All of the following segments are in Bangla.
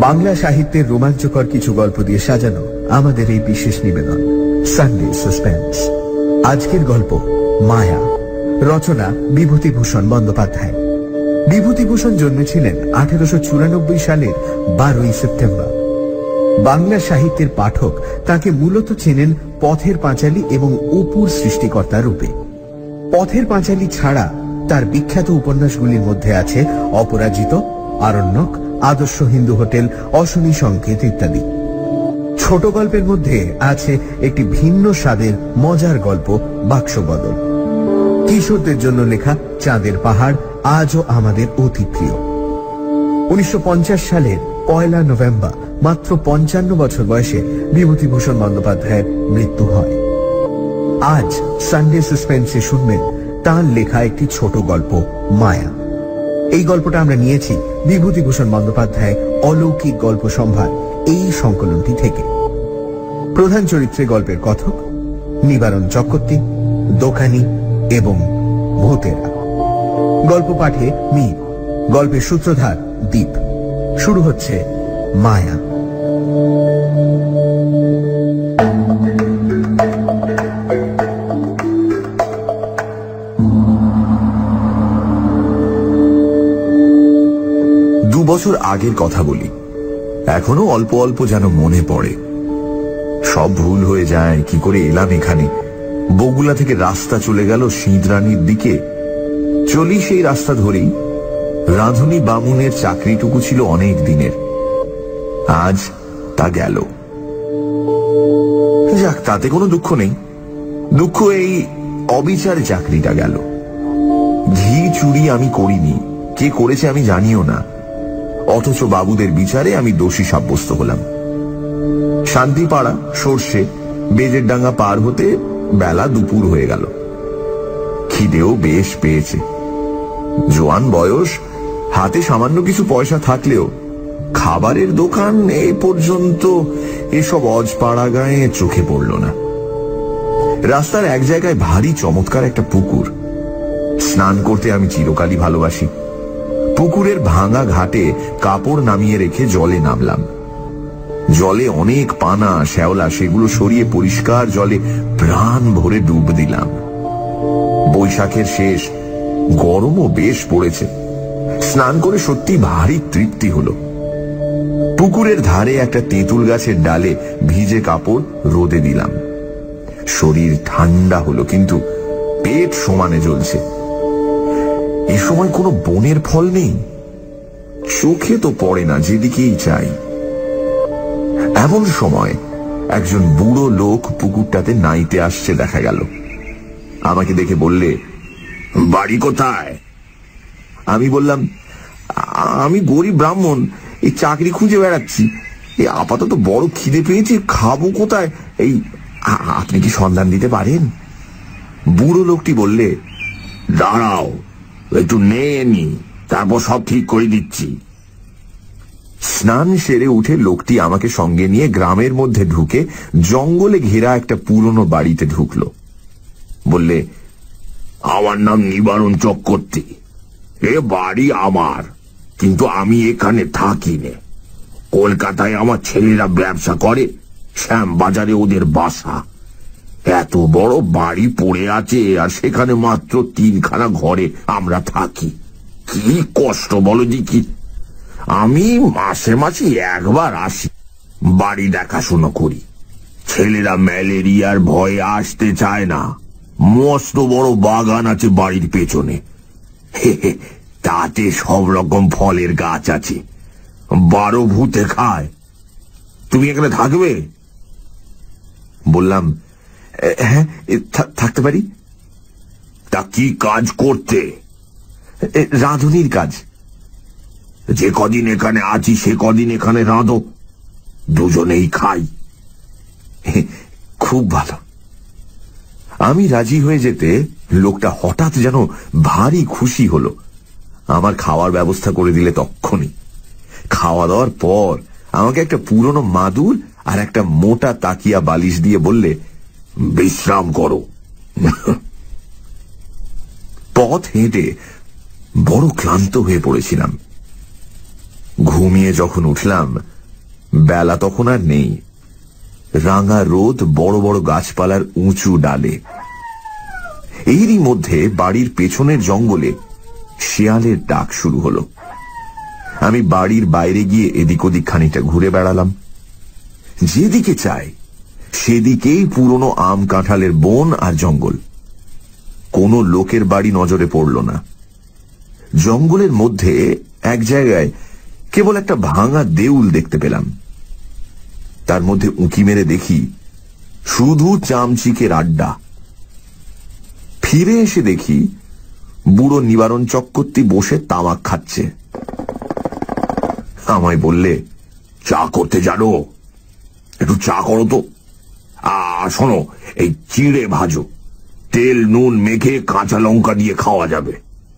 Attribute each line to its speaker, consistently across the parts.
Speaker 1: বাংলা সাহিত্যের রোমাঞ্চকর কিছু গল্প দিয়ে সাজানো আমাদের এই বিশেষ নিবেদন সানডে সাসপেন্স। আজকের গল্প মায়া, রচনা বিভূতিভূষণ বন্দ্যোপাধ্যায়। বিভূতিভূষণ জন্মেছিলেন 1894 সালের 12 সেপ্টেম্বর। বাংলা সাহিত্যের পাঠক তাকে মূলত চেনেন পথের পাঁচালী এবং অপুর সৃষ্টিকর্তা রূপে। পথের পাঁচালী ছাড়া তার বিখ্যাত উপন্যাসগুলির মধ্যে আছে অপরাজিত, আরণ্যক, আদর্শ হিন্দু হোটেল, অশনি সংকেত ইত্যাদি। ছোট গল্পের মধ্যে আছে একটি ভিন্ন স্বাদের মজার গল্প বাক্সবদল। কিশোরদের জন্য লেখা চাঁদের পাহাড় আজও আমাদের অতি প্রিয়। 1950 সালের 1 নভেম্বর মাত্র 55 বছর বয়সে বিভূতিভূষণ বন্দ্যোপাধ্যায়ের মৃত্যু হয়। আজ সানডে সাসপেন্সে শুনবেন তাঁর লেখা একটি ছোট গল্প মায়া। এই গল্পটা আমরা নিয়েছি বিভূতিভূষণ বন্দ্যোপাধ্যায় অলৌকিক গল্প সম্ভার এই সংকলনটি থেকে। প্রধান চরিত্রে গল্পের কথক, নিবারণ চক্রবর্তী, দোকানি এবং ভূতেরা। গল্প পাঠে মীর, গল্পের সূত্রধার দীপ। শুরু হচ্ছে মায়া।
Speaker 2: বছর আগের কথা বলি, এখনো অল্প অল্প যেন মনে পড়ে। সব ভুল হয়ে যায় কি করে এলাম এখানে। বগুলা থেকে রাস্তা চলে গেল সিঁদরানির দিকে। চলি সেই রাস্তা ধরেই। রাঁধুনি বামুনের চাকরিটুকু ছিল অনেক দিনের, আজ তা গেল। যাক, তাতে কোনো দুঃখ নেই। দুঃখ এই অবিচার চাকরিটা গেল। ঘি চুরি আমি করিনি, কে করেছে আমি জানিও না, অথচ বাবুদের বিচারে আমি দোষী সাব্যস্ত হলাম। শান্তিপাড়া সর্ষে বেজের ডাঙ্গা পার হতে বেলা দুপুর হয়ে গেল। খিদেও বেশ পেয়েছে। জোয়ান বয়স, হাতে সামান্য কিছু পয়সা থাকলেও খাবারের দোকান এ পর্যন্ত এসব অজপাড়া গায়ে চোখে পড়ল না। রাস্তার এক জায়গায় ভারী চমৎকার একটা পুকুর। স্নান করতে আমি চিরকালই ভালোবাসি। পুকুরের ভাঙা ঘাটে কাপড় নামিয়ে রেখে জলে নামলাম। জলে অনেক পানা শ্যাওলা, সেগুলো সরিয়ে পরিষ্কার জলে প্রাণ ভরে ডুব দিলাম। বৈশাখের শেষ, গরমও বেশ পড়েছে। স্নান করে সত্যি ভারী তৃপ্তি হলো। পুকুরের ধারে একটা তেঁতুল গাছের ডালে ভিজে কাপড় রোদে দিলাম। শরীর ঠান্ডা হলো, কিন্তু পেট সমানে জ্বলছে। এ সময় কোনো বনের ফল নেই, চোখে তো পড়ে না যেদিকেই চাই। এমন সময় একজন বুড়ো লোক পুকুরটাতে নাইতে আসছে দেখা গেল। আমাকে দেখে বললে, বাড়ি কোথায়? আমি বললাম, আমি গরিব ব্রাহ্মণ, এই চাকরি খুঁজে বেড়াচ্ছি। এই আপাতত বড় খিদে পেয়েছে, খাবো কোথায়? এই আপনি কি সন্ধান দিতে পারেন? বুড়ো লোকটি বললে, দাঁড়াও, একটু নিয়ে নি, তারপর সব ঠিক করে দিচ্ছি। স্নান সেরে উঠে লোকটি আমাকে সঙ্গে নিয়ে গ্রামের মধ্যে ঢুকে জঙ্গলে ঘেরা একটা পুরনো বাড়িতে ঢুকলো। বললে, আমার নাম নিবারণ চক্রবর্তী, এ বাড়ি আমার, কিন্তু আমি এখানে থাকি নে। কলকাতায় আমার ছেলেরা ব্যবসা করে, শ্যামবাজারে ওদের বাসা। এত বড় বাড়ি পড়ে আছে, আর সেখানে মাত্র 3খানা ঘরে আমরা থাকি। কি কষ্ট বলো দেখি। আমি মাসে মাসে একবার আসি, বাড়ি দেখাশোনা করি। ছেলেরা ম্যালেরিয়ার ভয়ে আসতে চায় না। মস্ত বড় বাগান আছে বাড়ির পেছনে, তাতে সব রকম ফলের গাছ আছে। 12 ভূতে খায়। তুমি এখানে থাকবে? বললাম, হ্যাঁ, থাকতে পারি। তা কি কাজ করতে? রাঁধুনির কাজ। যে কদিন এখানে আছি সে কদিন এখানে রাঁধো, দুজনেই খাই। খুব ভালো। আমি রাজি হয়ে যেতে লোকটা হঠাৎ যেন ভারী খুশি হলো। আমার খাওয়ার ব্যবস্থা করে দিলে তক্ষুনি। খাওয়া দাওয়ার পর আমাকে একটা পুরনো মাদুর আর একটা মোটা তাকিয়া বালিশ দিয়ে বললে, বিশ্রাম করো। পথ হেঁটে বড় ক্লান্ত হয়ে পড়েছিলাম। ঘুমিয়ে যখন উঠলাম বেলা তখন আর নেই। রাঙা রোদ বড় বড় গাছপালার উঁচু ডালে। এরই মধ্যে বাড়ির পেছনের জঙ্গলে শিয়ালের ডাক শুরু হলো। আমি বাড়ির বাইরে গিয়ে এদিক ওদিক খানিকটা ঘুরে বেড়ালাম। যেদিকে চাই সেদিকেই পুরনো আম কাঁঠালের বন আর জঙ্গল। কোনো লোকের বাড়ি নজরে পড়ল না। জঙ্গলের মধ্যে এক জায়গায় কেবল একটা ভাঙা দেউল দেখতে পেলাম। তার মধ্যে উঁকি মেরে দেখি শুধু চামচিকের আড্ডা। ফিরে এসে দেখি বুড়ো নিবারণ চক্রবর্তী বসে তামাক খাচ্ছে। আমায় বললে, চা করতে জানো? একটু চা করো তো। শোনো, এই চিড়ে ভাজো, তেল নুন মেখে কাঁচা লঙ্কা দিয়ে খাওয়া যাবে।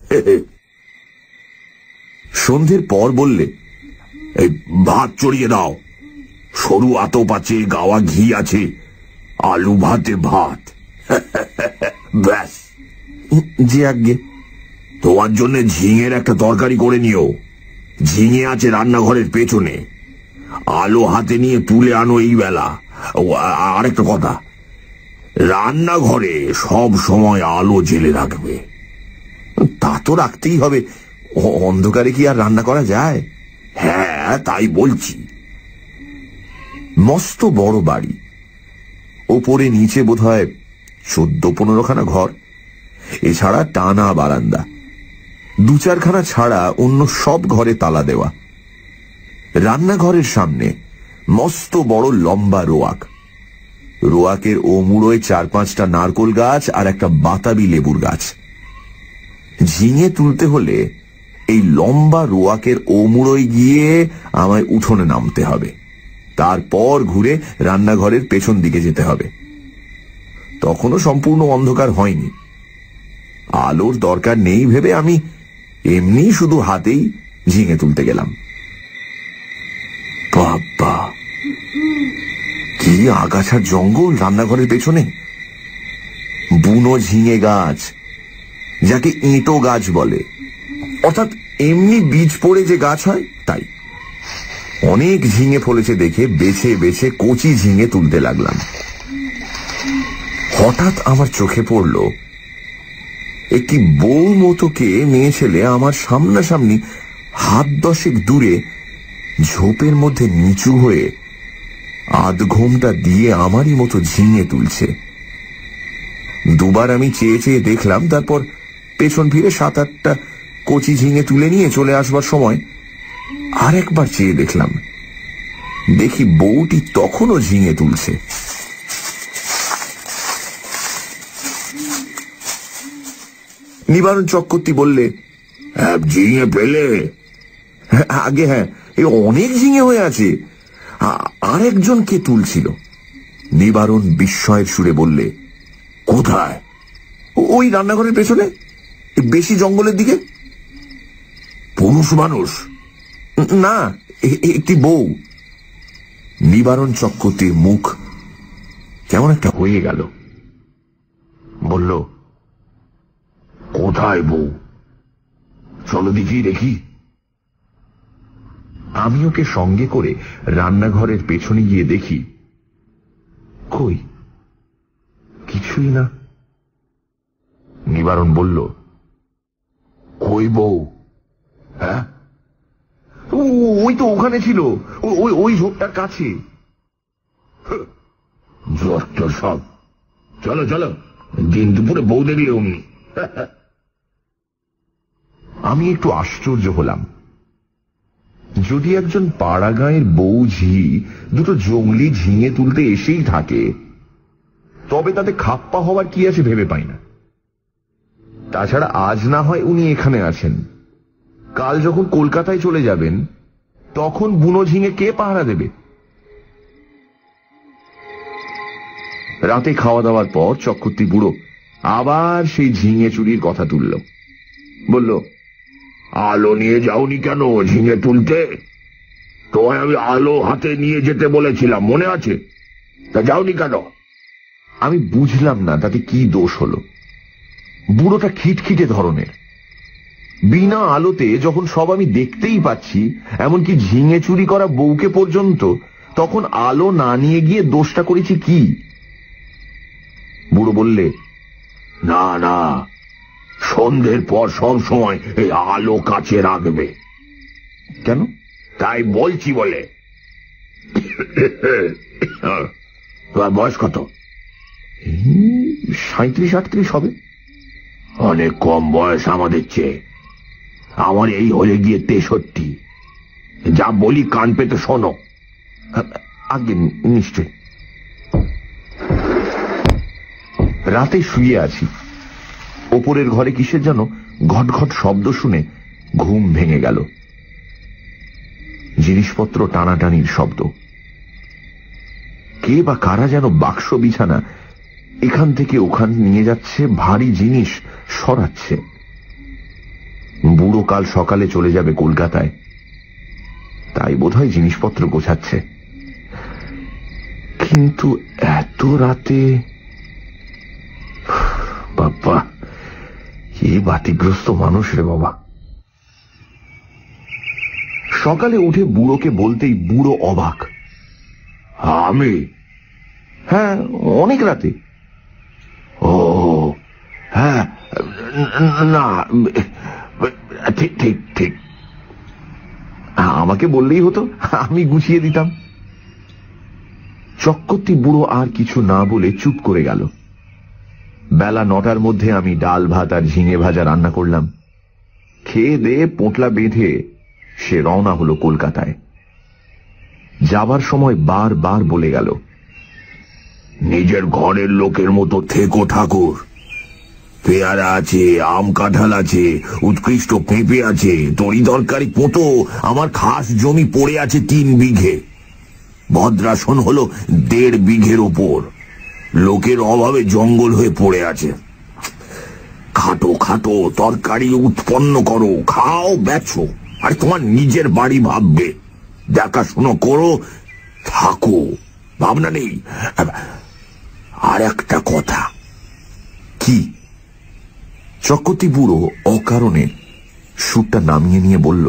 Speaker 2: সন্ধ্যের পর বললে, এই ভাত চড়িয়ে দাও, সরু আতপ আছে, গাওয়া ঘি আছে, আলু ভাতে ভাত। ব্যাস। যে আজ্ঞে। তোমার জন্য ঝিঙের একটা তরকারি করে নিও। ঝিঙে আছে রান্নাঘরের পেছনে। আলো হাতে নিয়ে তুলে আনো এই বেলা। আরেকটা কথা, রান্নাঘরে সব সময় আলো জেলে রাখবে। তা তো রাখতেই হবে, অন্ধকারে কি আর রান্না করা যায়? হ্যাঁ, তাই বলছি। মস্ত বড় বাড়ি, ওপরে নিচে বোধহয় 14-15 খানা ঘর, এছাড়া টানা বারান্দা। 2-4 খানা ছাড়া অন্য সব ঘরে তালা দেওয়া। রান্নাঘরের সামনে মস্ত বড় লম্বা রোয়াক। রোয়াকের ও মুড়োয় 4-5টা নারকোল গাছ আর একটা বাতাবি লেবুর গাছ। ঝিঙে তুলতে হলে এই লম্বা রোয়াকের ও মুড়োয় গিয়ে আমায় উঠোনে নামতে হবে, তারপর ঘুরে রান্নাঘরের পেছন দিকে যেতে হবে। তখনও সম্পূর্ণ অন্ধকার হয়নি। আলোর দরকার নেই ভেবে আমি এমনি শুধু হাতেই ঝিঙে তুলতে গেলাম। বাবা, কি আগাছার জঙ্গল রান্নাঘরের পেছনে! বুনো ঝিঙে গাছ, যাকে ইঁটো গাছ বলে, অর্থাৎ এমনি বীজ পড়ে যে গাছ হয় তাই। অনেক ঝিঙে ফলেছে দেখে বেছে বেছে কচি ঝিঙে তুলতে লাগলাম। হঠাৎ আমার চোখে পড়ল একটি বউ মতোকে মেয়ে ছেলে আমার সামনাসামনি হাত 10 দূরে ঝোপের মধ্যে নিচু হয়ে আধ ঘোমটা দিয়ে আমারই মতো ঝিঙে তুলছে। দুবার আমি চেয়ে চেয়ে দেখলাম, তারপর পেছন ফিরে 7-8টা কচি ঝিঙে তুলে নিয়ে চলে আসবার সময় আরেকবার চেয়ে দেখলাম। দেখি বউটি তখনও ঝিঙে তুলছে। নিবারণ চক্রবর্তী বললে, ঝিঙে পেলে? আগে হ্যাঁ, এই অনেক ঝিঙে হয়ে আছে। আরেকজন কে তুলছিল? নিবারণ বিস্ময়ের সুরে বললে, কোথায়? ওই রান্নাঘরের পেছনে, বেশি জঙ্গলের দিকে। পুরুষ মানুষ? না, একটি বউ। নিবারণ চক্রবর্তীর মুখ কেমন একটা হয়ে গেল। বলল, কোথায় বউ? চলো দেখি। আমি ওকে সঙ্গে করে রান্নাঘরের পেছনে গিয়ে দেখি, কই কিছুই না। নিবারণ বলল, কই বউ? হ্যাঁ, ওই তো ওখানে ছিল, ওই ঝোপটার কাছে। সব চলো, দিন দুপুরে বউ দেখলে অমনি। আমি একটু আশ্চর্য হলাম। যদি একজন পাড়া গাঁয়ের বউ ঝি দুটো জঙ্গলি ঝিঙে তুলতে এসেই থাকে, তবে তাতে খাপ্পা হওয়ার কি আছে ভেবে পাই না। তাছাড়া আজ না হয় উনি এখানে আছেন, কাল যখন কলকাতায় চলে যাবেন তখন বুনো ঝিঙে কে পাহারা দেবে? রাতে খাওয়া দাওয়ার পর চক্রবর্তী বুড়ো আবার সেই ঝিঙে চুরির কথা তুলল। বলল, আলো নিয়ে যাওনি কেন ঝিঙে তুলতে? তোমায় আমি আলো হাতে নিয়ে যেতে বলেছিলাম, মনে আছে? তা যাওনি কেন? আমি বুঝলাম না তাতে কি দোষ হলো। বুড়োটা খিটখিটে ধরনের। বিনা আলোতে যখন সব আমি দেখতেই পাচ্ছি, এমনকি ঝিঙে চুরি করা বউকে পর্যন্ত তখন আলো না নিয়ে গিয়ে দোষটা করেছি কি? বুড়ো বললে, না না, সন্ধ্যের পর সব সময় এই আলো কাছে রাখবে। কেন? তাই বলছি বলে। বয়স কত? 37-38 হবে। অনেক কম বয়স আমাদের চেয়ে। আমার এই হলে গিয়ে 63। যা বলি কান পেতে শোনো। আগে নিশ্চয়। রাতে শুয়ে আছি, ওপরের ঘরে কিসের যেন ঘটঘট শব্দ শুনে ঘুম ভেঙে গেল। জিনিসপত্র টানাটানির শব্দ। কে বা কারা যেন বাক্স বিছানা এখান থেকে ওখান নিয়ে যাচ্ছে, ভারী জিনিস সরাচ্ছে। বুড়ো কাল সকালে চলে যাবে কলকাতায়, তাই বোধহয় জিনিসপত্র গোছাচ্ছে। কিন্তু এত রাতে, বাবা, কি বাতিগ্রস্ত মানুষ রে বাবা। সকালে উঠে বুড়োকে বলতেই বুড়ো অবাক। আমি? হ্যাঁ, অনেক রাতে। ও হ্যাঁ, না, ঠিক ঠিক ঠিক। আমাকে বললেই হতো, আমি গুছিয়ে দিতাম। চক্রবর্তী বুড়ো আর কিছু না বলে চুপ করে গেল। বেলা 9টার মধ্যে আমি ডাল ভাত আর ঝিঙে ভাজা রান্না করলাম। খেয়ে দিয়ে পোঁটলা বেঁধে সে রওনা হলো কলকাতায়। যাবার সময় বারবার বলে গেল, নিজের ঘরের লোকের মতো থেকো ঠাকুর। পেয়ারা আছে, আম কাঁঠাল আছে, উৎকৃষ্ট পেঁপে আছে, তরি তরকারি পোঁতো আমার খাস জমি পড়ে আছে 3 বিঘে। ভদ্রাসন হলো 1.5 বিঘের ওপর। লোকের অভাবে জঙ্গল হয়ে পড়ে আছে। খাটো খাটো তরকারি উৎপন্ন করো, খাও, বেচো, আর তোমার নিজের বাড়ি ভাববে, দেখাশুনো করো, থাকো, ভাবনা নেই। আর একটা কথা। কি? চক্রবর্তী বুড়ো অকারণে সুরটা নামিয়ে নিয়ে বলল,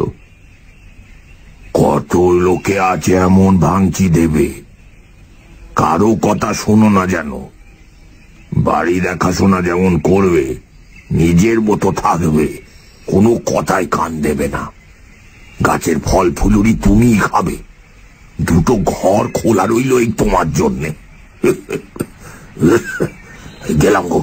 Speaker 2: কত লোকে আছে এমন ভাঙচি দেবে, কারো কথা শোনো না যেন। বাড়ি দেখাশোনা যেমন করবে, নিজের মতো থাকবে, কোনো কথায় কান দেবে না। গাছের ফল ফুলুরি তুমিই খাবে, 2টো ঘর খোলা রইল এই তোমার জন্যে। গেলাম গো।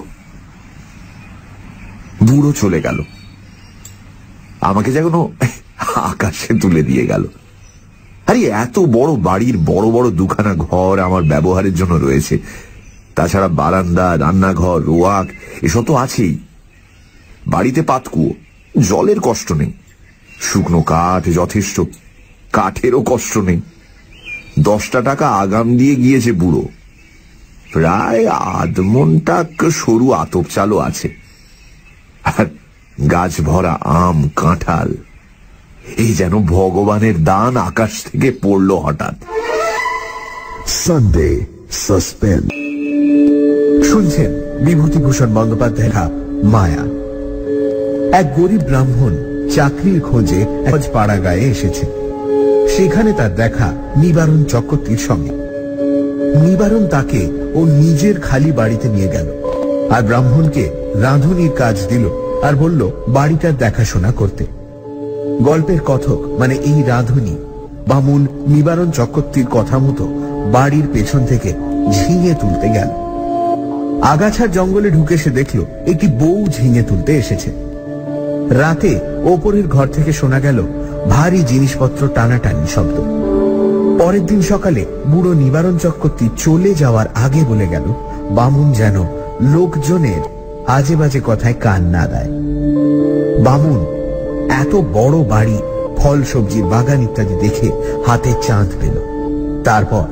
Speaker 2: বুড়ো চলে গেল, আমাকে যেন আকাশে তুলে দিয়ে গেল। আরে এত বড় বাড়ির বড় বড় 2খানা ঘর আমার ব্যবহারের জন্য রয়েছে, তাছাড়া বারান্দা, রান্নাঘর, রোয়াক এসব তো আছেই। বাড়িতে পাতকুয়ো, জলের কষ্ট নেই, শুকনো কাঠ যথেষ্ট, কাঠেরও কষ্ট নেই। 10টা টাকা আগাম দিয়ে গিয়েছে বুড়ো। প্রায় 1/2 টাক সরু আতপ চালও আছে, আর গাছ ভরা আম কাঁঠাল। এই যেন ভগবানের দান আকাশ থেকে পড়ল হঠাৎ।
Speaker 1: সানডে সাসপেন্স শুনছেন বিভূতিভূষণ বন্দ্যোপাধ্যায় লেখা মায়া। এক গরিব ব্রাহ্মণ চাকরির খোঁজে আজ পাড়া গায়ে এসেছে। সেখানে তার দেখা নিবারণ চক্রবর্তীর সঙ্গে। নিবারণ তাকে ও নিজের খালি বাড়িতে নিয়ে গেল, আর ব্রাহ্মণকে রাঁধুনির কাজ দিল, আর বলল বাড়িটার দেখাশোনা করতে। গল্পের কথক মানে এই রাঁধুনি বামুন নিবারণ চক্রবর্তীর কথা মতো বাড়ির পেছন থেকে ঝিঙে তুলতে গেল। আগাছার জঙ্গলে ঢুকে সে দেখল একটি বউ ঝিঙে তুলতে এসেছে। রাতে ওপরের ঘর থেকে শোনা গেল ভারী জিনিসপত্র টানাটানি শব্দ। পরের দিন সকালে বুড়ো নিবারণ চক্রবর্তী চলে যাওয়ার আগে বলে গেল বামুন যেন লোকজনের আজে বাজে কথায় কান না দেয়। বামুন এত বড় বাড়ি, ফল সবজির বাগান ইত্যাদি দেখে হাতে চাঁদ পেল। তারপর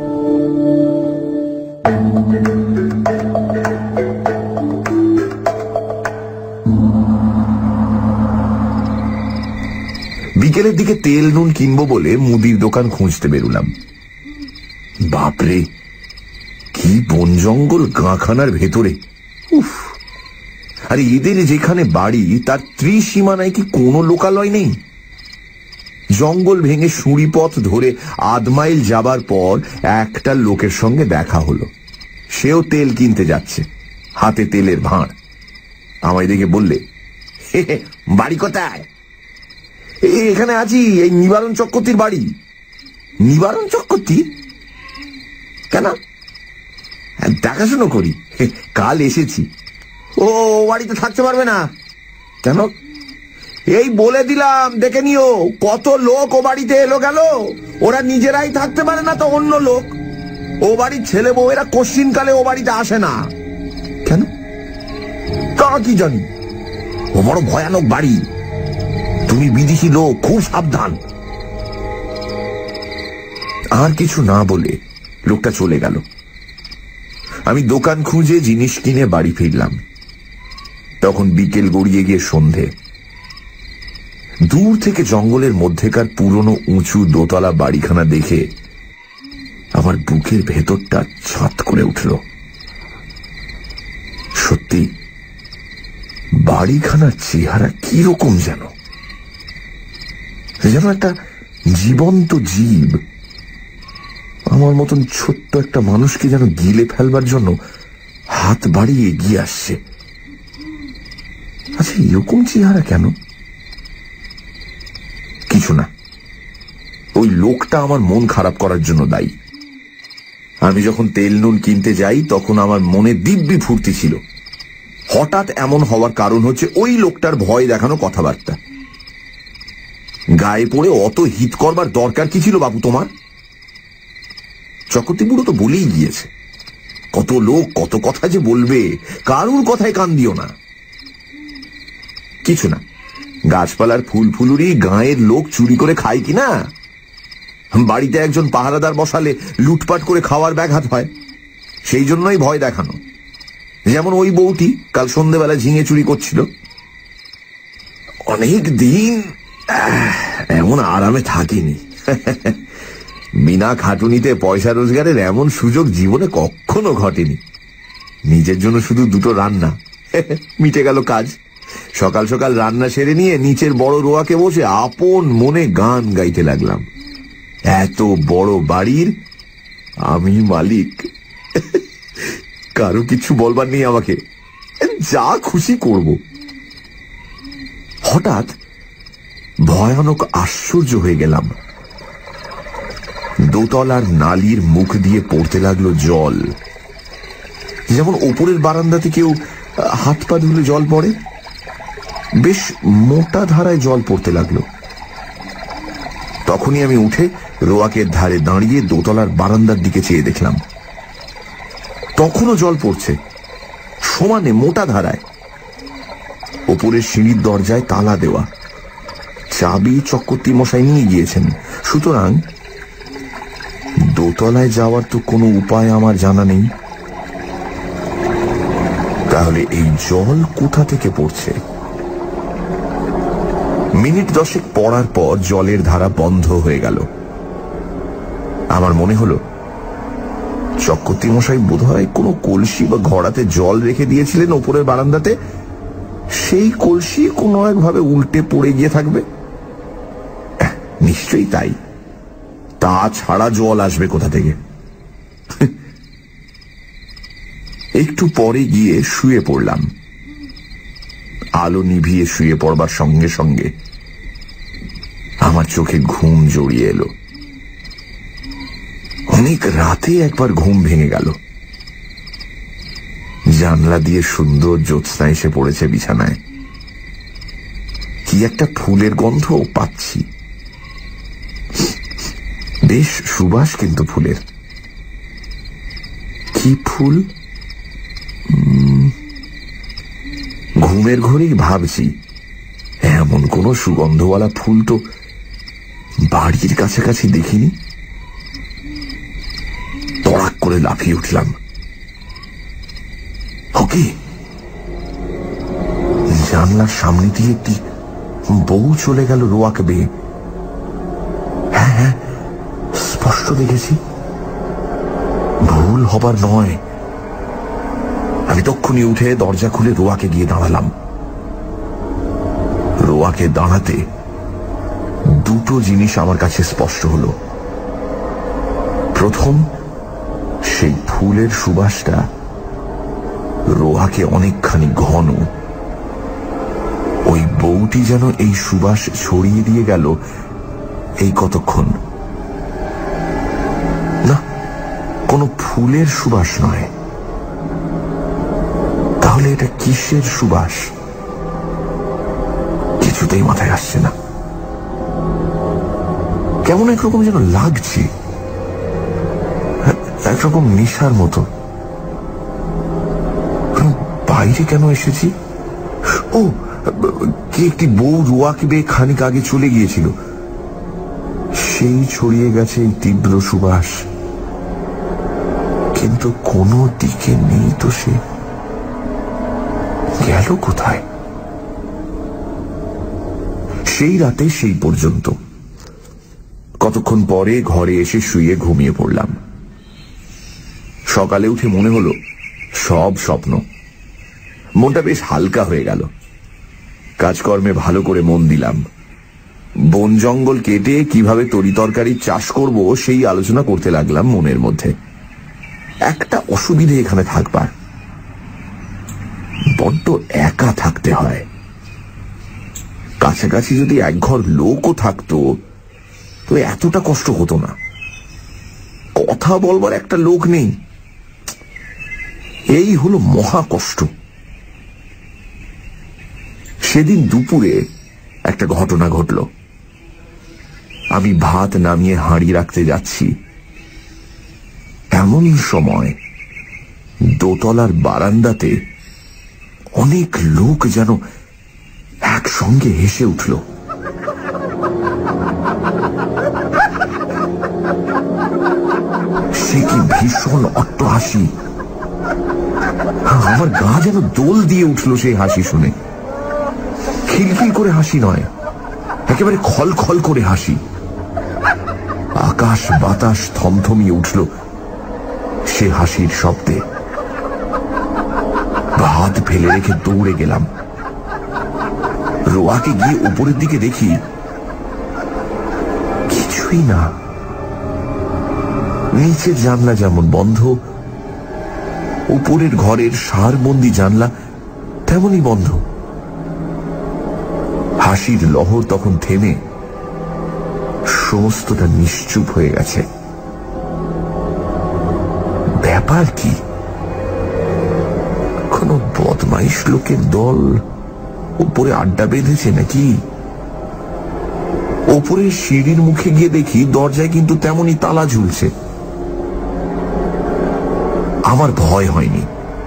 Speaker 2: বিকেলের দিকে তেল নুন কিনবো বলে মুদির দোকান খুঁজতে বেরুলাম। বাপরে, কি বন জঙ্গল গাঁখানার ভেতরে! উফ! আর এদের যেখানে বাড়ি তার ত্রিসীমানায় কি কোনো লোকালয় নেই? জঙ্গল ভেঙে সুড়ি পথ ধরে 1/2 মাইল যাবার পর একটা লোকের সঙ্গে দেখা হলো। সেও তেল কিনতে যাচ্ছে, হাতে তেলের ভাঁড়। আমায় দেখে বললে, বাড়ি কোথায়? এখানে আছি, এই নিবারণ চক্রবর্তীর বাড়ি। নিবারণ চক্রবর্তী? কেন? দেখাশুনো করি, কাল এসেছি। ও বাড়িতে থাকতে পারবে না? কেন? এই বলে দিলাম, দেখে নিও, কত লোক ও বাড়িতে এলো গেল, ওরা নিজেরাই থাকতে পারে না তো অন্য লোক। ও বাড়ির ছেলে বউয়েরা কোশ্চিনকালে ও বাড়িতে আসে না। কেন? তা কি জানি, ও বড় ভয়ানক বাড়ি, তুমি বিদেশি লোক, খুব সাবধান। আর কিছু না বলে লোকটা চলে গেল। আমি দোকান খুঁজে জিনিস কিনে বাড়ি ফিরলাম। তখন বিকেল গড়িয়ে গিয়ে সন্ধে। দূর থেকে জঙ্গলের মধ্যেকার পুরনো উঁচু দোতলা বাড়িখানা দেখে আমার বুকের ভেতরটা ছাত করে উঠল। সত্যি বাড়িখানার চেহারা কিরকম যেন একটা জীবন্ত জীব আমার মতন ছোট্ট একটা মানুষকে যেন গিলে ফেলবার জন্য হাত বাড়িয়ে এগিয়ে আসছে। আচ্ছা, এরকম চেহারা কেন? কিছু না, ওই লোকটা আমার মন খারাপ করার জন্য দায়ী। আমি যখন তেল নুন কিনতে যাই তখন আমার মনে দিব্যি ফুর্তি ছিল। হঠাৎ এমন হওয়ার কারণ হচ্ছে ওই লোকটার ভয় দেখানো কথাবার্তা। গায়ে পড়ে অত হিত করবার দরকার কি ছিল বাবু তোমার? চক্রবর্তী বুড়ো তো বলেই গিয়েছে, কত লোক কত কথা যে বলবে, কারুর কথায় কান দিও না। কিছু না, গাছপালার ফুল ফুলুরি গাঁয়ের লোক চুরি করে খায় কিনা? বাড়িতে একজন পাহারাদার বসালে লুটপাট করে খাওয়ার ব্যাঘাত হয়, সেই জন্যই ভয় দেখানো। যেমন ওই বউটি কাল সন্ধ্যেবেলা ঝিঙে চুরি করছিল। অনেক দিন এমন আরামে থাকিনি। বিনা খাটুনিতে পয়সা রোজগারের এমন সুযোগ জীবনে কখনো ঘটেনি। নিজের জন্য শুধু 2টো রান্না, মিটে গেল কাজ। সকাল সকাল রান্না সেরে নিয়ে নিচের বড় রোয়াকে বসে আপন মনে গান গাইতে লাগলাম। এত বড় বাড়ির আমি মালিক, কারো কিছু বলবার নেই আমাকে, যা খুশি করব। হঠাৎ ভয়ানক আশ্চর্য হয়ে গেলাম। দোতলার নালির মুখ দিয়ে পড়তে লাগলো জল, যেমন ওপরের বারান্দাতে কেউ হাত পা ধুলে জল পড়ে। বেশ মোটা ধারায় জল পড়তে লাগলো। তখনই আমি উঠে রোয়াকের ধারে দাঁড়িয়ে দোতলার বারান্দার দিকে চেয়ে দেখলাম, তখনও জল পড়ছে, সমানে মোটা ধারায়। ওপরের সিঁড়ির দরজায় তালা দেওয়া, চাবি চক্রবর্তী মশাই নিয়ে গিয়েছেন, সুতরাং দোতলায় যাওয়ার তো কোনো উপায় আমার জানা নেই। তাহলে এই জল কোথা থেকে পড়ছে? মিনিট 10 পড়ার পর জলের ধারা বন্ধ হয়ে গেল। আমার মনে হলো চক্রবর্তী মশাই বোধহয় কোনো কলসি বা ঘড়াতে জল রেখে দিয়েছিলেন ওপরের বারান্দাতে, সেই কলসি কোনো একভাবে উল্টে পড়ে গিয়ে থাকবে। নিশ্চয়ই তাই, তাছাড়া জল আসবে কোথা থেকে? একটু পরে গিয়ে শুয়ে পড়লাম। আলো নিভিয়ে শুয়ে পড়বার সঙ্গে সঙ্গে আমার চোখে ঘুম জড়িয়ে এলো। অনেক রাতে একবার ঘুম ভেঙে গেল। জানলা দিয়ে সুন্দর জ্যোৎস্না এসে পড়েছে বিছানায়। কি একটা ফুলের গন্ধ পাচ্ছি, বেশ সুবাস কিন্তু ফুলের। কি ফুল? ঘুমের ঘরেই ভাবছি, এমন কোন সুগন্ধওয়ালা ফুল তো বাড়ির কাছাকাছি দেখিনি। তড়াক করে লাফিয়ে উঠলাম। ওকে, জানলার সামনে দিয়ে একটি বউ চলে গেল রোয়াকে বেয়ে। হ্যাঁ হ্যাঁ, স্পষ্ট দেখেছি, ভুল হবার নয়। আমি তক্ষুনি উঠে দরজা খুলে রোয়াকে গিয়ে দাঁড়ালাম। রোয়াকে দাঁড়াতে দুটো জিনিস আমার কাছে স্পষ্ট হলো। প্রথম, সেই ফুলের সুবাসটা রোহাকে অনেকখানি ঘন। ওই বউটি যেন এই সুবাস ছড়িয়ে দিয়ে গেল এই কতক্ষণ। না, কোনো ফুলের সুবাস নয়। তাহলে এটা কিসের সুবাস? কিছুতেই মাথায় আসছে না। কেমন একরকম যেন লাগছে, একরকম নেশার মতো। বাইরে কেন এসেছি? ও, কে একটি বউ রোয়াকে বেয়ে খানিক আগে চলে গিয়েছিল, সেই ছড়িয়ে গেছে এই তীব্র সুবাস। কিন্তু কোনো দিকে নেই তো। সে গেল কোথায়? সেই রাতে সেই পর্যন্ত। কতক্ষণ পরে ঘরে এসে শুয়ে ঘুমিয়ে পড়লাম। সকালে উঠে মনে হলো সব স্বপ্ন। মনটা বেশ হালকা হয়ে গেল। কাজকর্মে ভালো করে মন দিলাম। বন জঙ্গল কেটে কিভাবে তরিতরকারি চাষ করব সেই আলোচনা করতে লাগলাম মনের মধ্যে। একটা অসুবিধে এখানে থাকবার, বড্ড একা থাকতে হয়। কাছাকাছি যদি একঘর লোকও থাকতো তো এতটা কষ্ট হতো না। কথা বলবার একটা লোক নেই, এই হলো মহা কষ্ট। সেদিন দুপুরে একটা ঘটনা ঘটল। আমি ভাত নামিয়ে হাঁড়ি রাখতে যাচ্ছি, এমন সময় দোতলার বারান্দাতে অনেক লোক যেন একসঙ্গে হেসে উঠল। সে কি ভীষণ অট্ট হাসি! আমার গা যেন দোল দিয়ে উঠল সেই হাসি শুনে। খিলখিল করে হাসি নয়, একেবারে খলখল করে হাসি। আকাশ বাতাস থমথমিয়ে উঠল সে হাসির শব্দে। হাত ফেলে রেখে দৌড়ে গেলাম। রোয়াকে গিয়ে উপরের দিকে দেখি, কিছুই না। নিচের জানলা যেমন বন্ধ, উপরের ঘরের সারবন্দি জানলা তেমনই বন্ধ। হাসির লহর তখন থেমে সমস্তটা নিশ্চুপ হয়ে গেছে। ব্যাপার কি? কোন বদমাইশ লোকের দল উপরে আড্ডা বেঁধেছে নাকি? ওপরে সিঁড়ির মুখে গিয়ে দেখি দরজায় কিন্তু তেমনই তালা ঝুলছে। আমার ভয় হয়নি,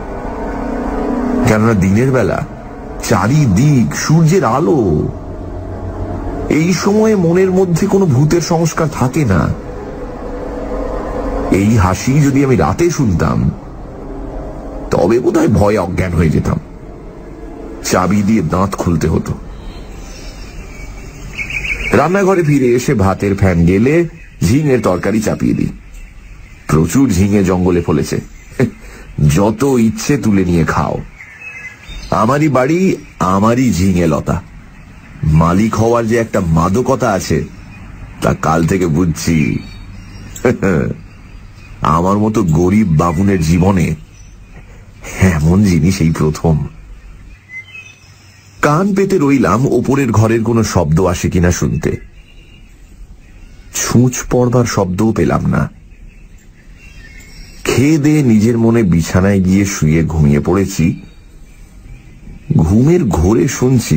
Speaker 2: কেননা দিনের বেলা চারিদিক সূর্যের আলো। এই সময়ে মনের মধ্যে কোনো ভূতের সংস্কার থাকে না। এই হাসি যদি আমি রাতে শুনতাম তবে বোধহয় ভয়ে অজ্ঞান হয়ে যেতাম। চাবি দিয়ে দাঁত খুলতে হতো। রান্নাঘরে ফিরে এসে ভাতের ফ্যান গেলে ঝিঙের তরকারি চাপিয়ে দিই। প্রচুর ঝিঙে জঙ্গলে ফলেছে, যত ইচ্ছে তুলে নিয়ে খাও। আমারই বাড়ি, আমারই ঝিঙে লতা। মালিক হওয়ার যে একটা মাদকতা আছে তা কাল থেকে বুঝছি। আমার মতো গরিব বাবুনের জীবনে এমন জিনিস এই প্রথম। কান পেতে রইলাম ওপরের ঘরের কোনো শব্দ আসে কিনা শুনতে। ছুঁচ পড়বার শব্দও পেলাম না। খেয়ে দিয়ে নিজের মনে বিছানায় গিয়ে শুয়ে ঘুমিয়ে পড়েছি। ঘুমের ঘোরে শুনছি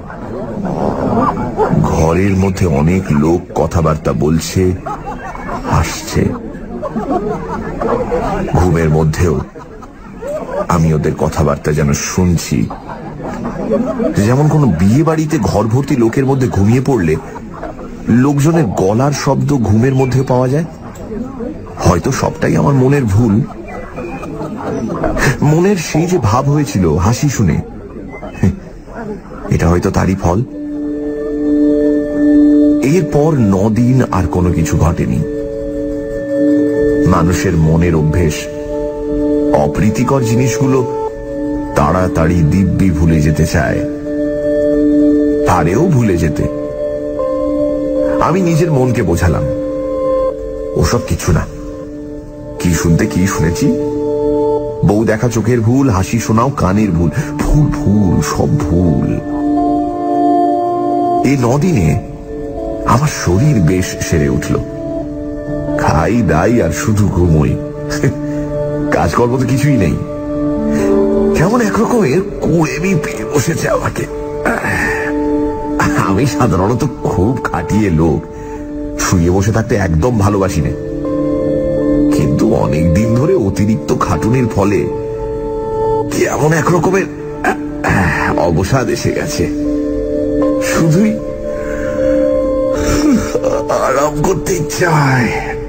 Speaker 2: ঘরের মধ্যে অনেক লোক কথাবার্তা বলছে, হাসছে। ঘুমের মধ্যেও আমি ওদের কথাবার্তা যেন শুনছি। যেমন কোন বিয়ে বাড়িতে ঘর ভর্তি লোকের মধ্যে ঘুমিয়ে পড়লে লোকজনের গলার শব্দ ঘুমের মধ্যে পাওয়া যায়। হয়তো সবটাই আমার মনের ভুল। মনের সেই যে ভাব হয়েছিল হাসি শুনে, এটা হয়তো তারই ফল। এরপর 9 দিন আর কোনো কিছু ঘটেনি। মানুষের মনের অভ্যেস অপ্রীতিকর জিনিসগুলো তাড়াতাড়ি দিব্যি ভুলে যেতে চায়, পারেও ভুলে যেতে। আমি নিজের মনকে বোঝালাম, ওসব কিছু না। কি শুনতে কি শুনেছি, বউ দেখা চোখের ভুল, হাসি শোনাও কানের ভুল, ভুল ভুল সব ভুল। এই 9 দিনে আমার শরীর বেশ সেরে উঠল। খাই দাই আর শুধু ঘুমোই, কাজকর্ম তো কিছুই নেই। কেমন একরকমের কুড়েমি পেয়ে বসেছে আমাকে। আমি সাধারণত খুব খাটিয়ে লোক, শুয়ে বসে থাকতে একদম ভালোবাসি না, কিন্তু অনেকদিন ধরে অতিরিক্ত খাটুনির ফলে কেমন একরকমের অবসাদ এসে গেছে। শুধুই আরাম করতে ইচ্ছা হয়।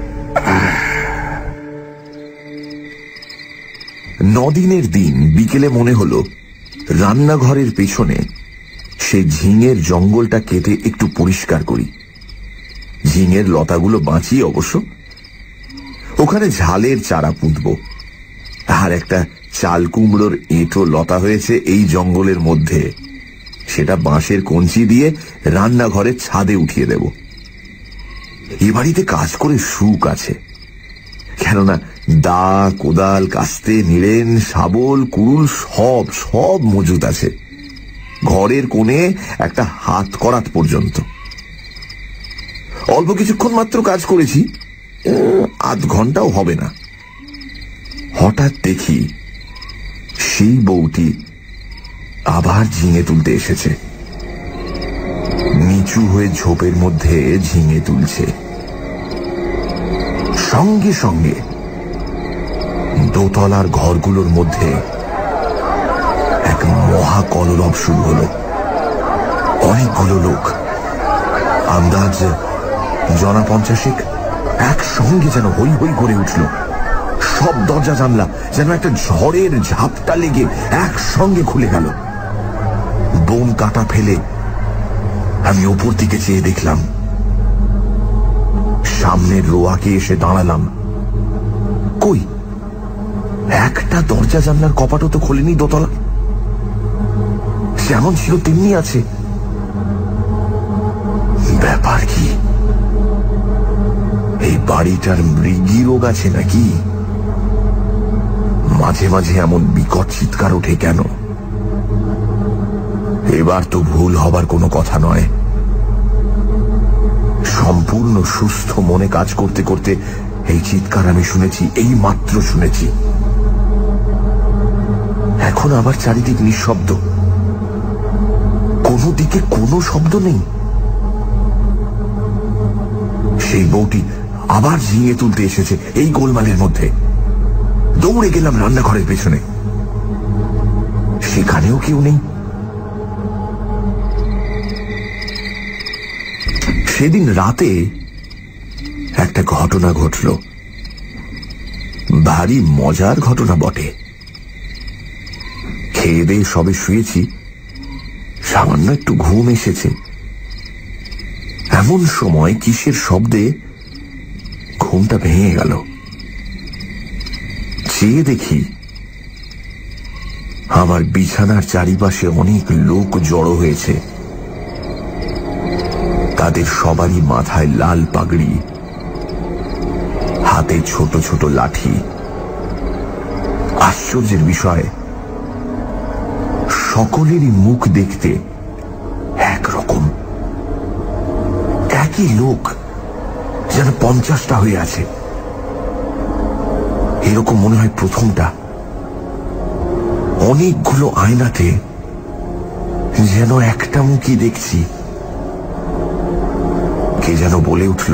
Speaker 2: 9 দিনের দিন বিকেলে মনে হলো রান্নাঘরের পেছনে সে ঝিঙের জঙ্গলটা কেটে একটু পরিষ্কার করি। ঝিঙের লতাগুলো বাঁচিয়ে অবশ্য। ওখানে ঝালের চারা পুঁতব। আর একটা চাল কুমড়োর এঁটো লতা হয়েছে এই জঙ্গলের মধ্যে, সেটা বাঁশের কঞ্চি দিয়ে রান্নাঘরের ছাদে উঠিয়ে দেব। এ বাড়িতে কাজ করে সুখ আছে, কেননা দা, কোদাল, কাস্তে, নিড়েন, শাবল, কুড়ুল সব সব মজুদ আছে। ঘরের কোণে একটা হাত করাত পর্যন্ত। অল্প কিছুক্ষণ মাত্র কাজ করেছি, আধ ঘন্টাও হবে না। হঠাৎ দেখি সেই বউটি আবার ঝিঙে তুলতে এসেছে। নিচু হয়ে ঝোপের মধ্যে ঝিঙে তুলছে। সঙ্গে সঙ্গে দোতলার ঘরগুলোর মধ্যে এক মহা কলরব শুরু হলো। অনেকগুলো লোক, আন্দাজ 50 একসঙ্গে যেন হই হই করে উঠল। সব দরজা জানলা যেন একটা ঝড়ের ঝাপটা লেগে একসঙ্গে খুলে গেল। বোম কাটা ফেলে আমি ওপর দিকে চেয়ে দেখলাম, সামনের রোয়াকে এসে দাঁড়ালাম। কই, একটা দরজা জানলার কপাটও তো খোলেনি দোতলা। যেমন ছিল তেমনি আছে। ব্যাপার কি? এই বাড়িটার মৃগী রোগ আছে নাকি? মাঝে মাঝে এমন বিকট চিৎকার ওঠে কেন? এবার তো ভুল হবার কোনো কথা নয়। সম্পূর্ণ সুস্থ মনে কাজ করতে করতে এই চিৎকার আমি শুনেছি, এই মাত্র শুনেছি। এখন আবার চারিদিক নিঃশব্দ, কোনো দিকে কোনো শব্দ নেই। সেই বউটি আবার ঝিঙে তুলতে এসেছে এই গোলমালের মধ্যে। দৌড়ে গেলাম রান্নাঘরের পেছনে, সেখানেও কেউ নেই। সেদিন রাতে একটা ঘটনা ঘটল, ভারী মজার ঘটনা বটে। খেয়ে দিয়ে সবে শুয়েছি, সামান্য একটু ঘুম এসেছে। এমন সময় কিসের শব্দে ঘুমটা ভেঙে গেল। চেয়ে দেখি আমার বিছানার চারিপাশে অনেক লোক জড়ো হয়েছে। তাদের সবারই মাথায় লাল পাগড়ি, হাতে ছোট ছোট লাঠি। আশ্চর্যের বিষয়, সকলেরই মুখ দেখতে একরকম। একই লোক, যেন 50টা হয়ে আছে। এরকম মনে হয় প্রথমটা। অনেকগুলো আয়নাতে যেন একটা মুখই দেখছি। কে যেন বলে উঠল,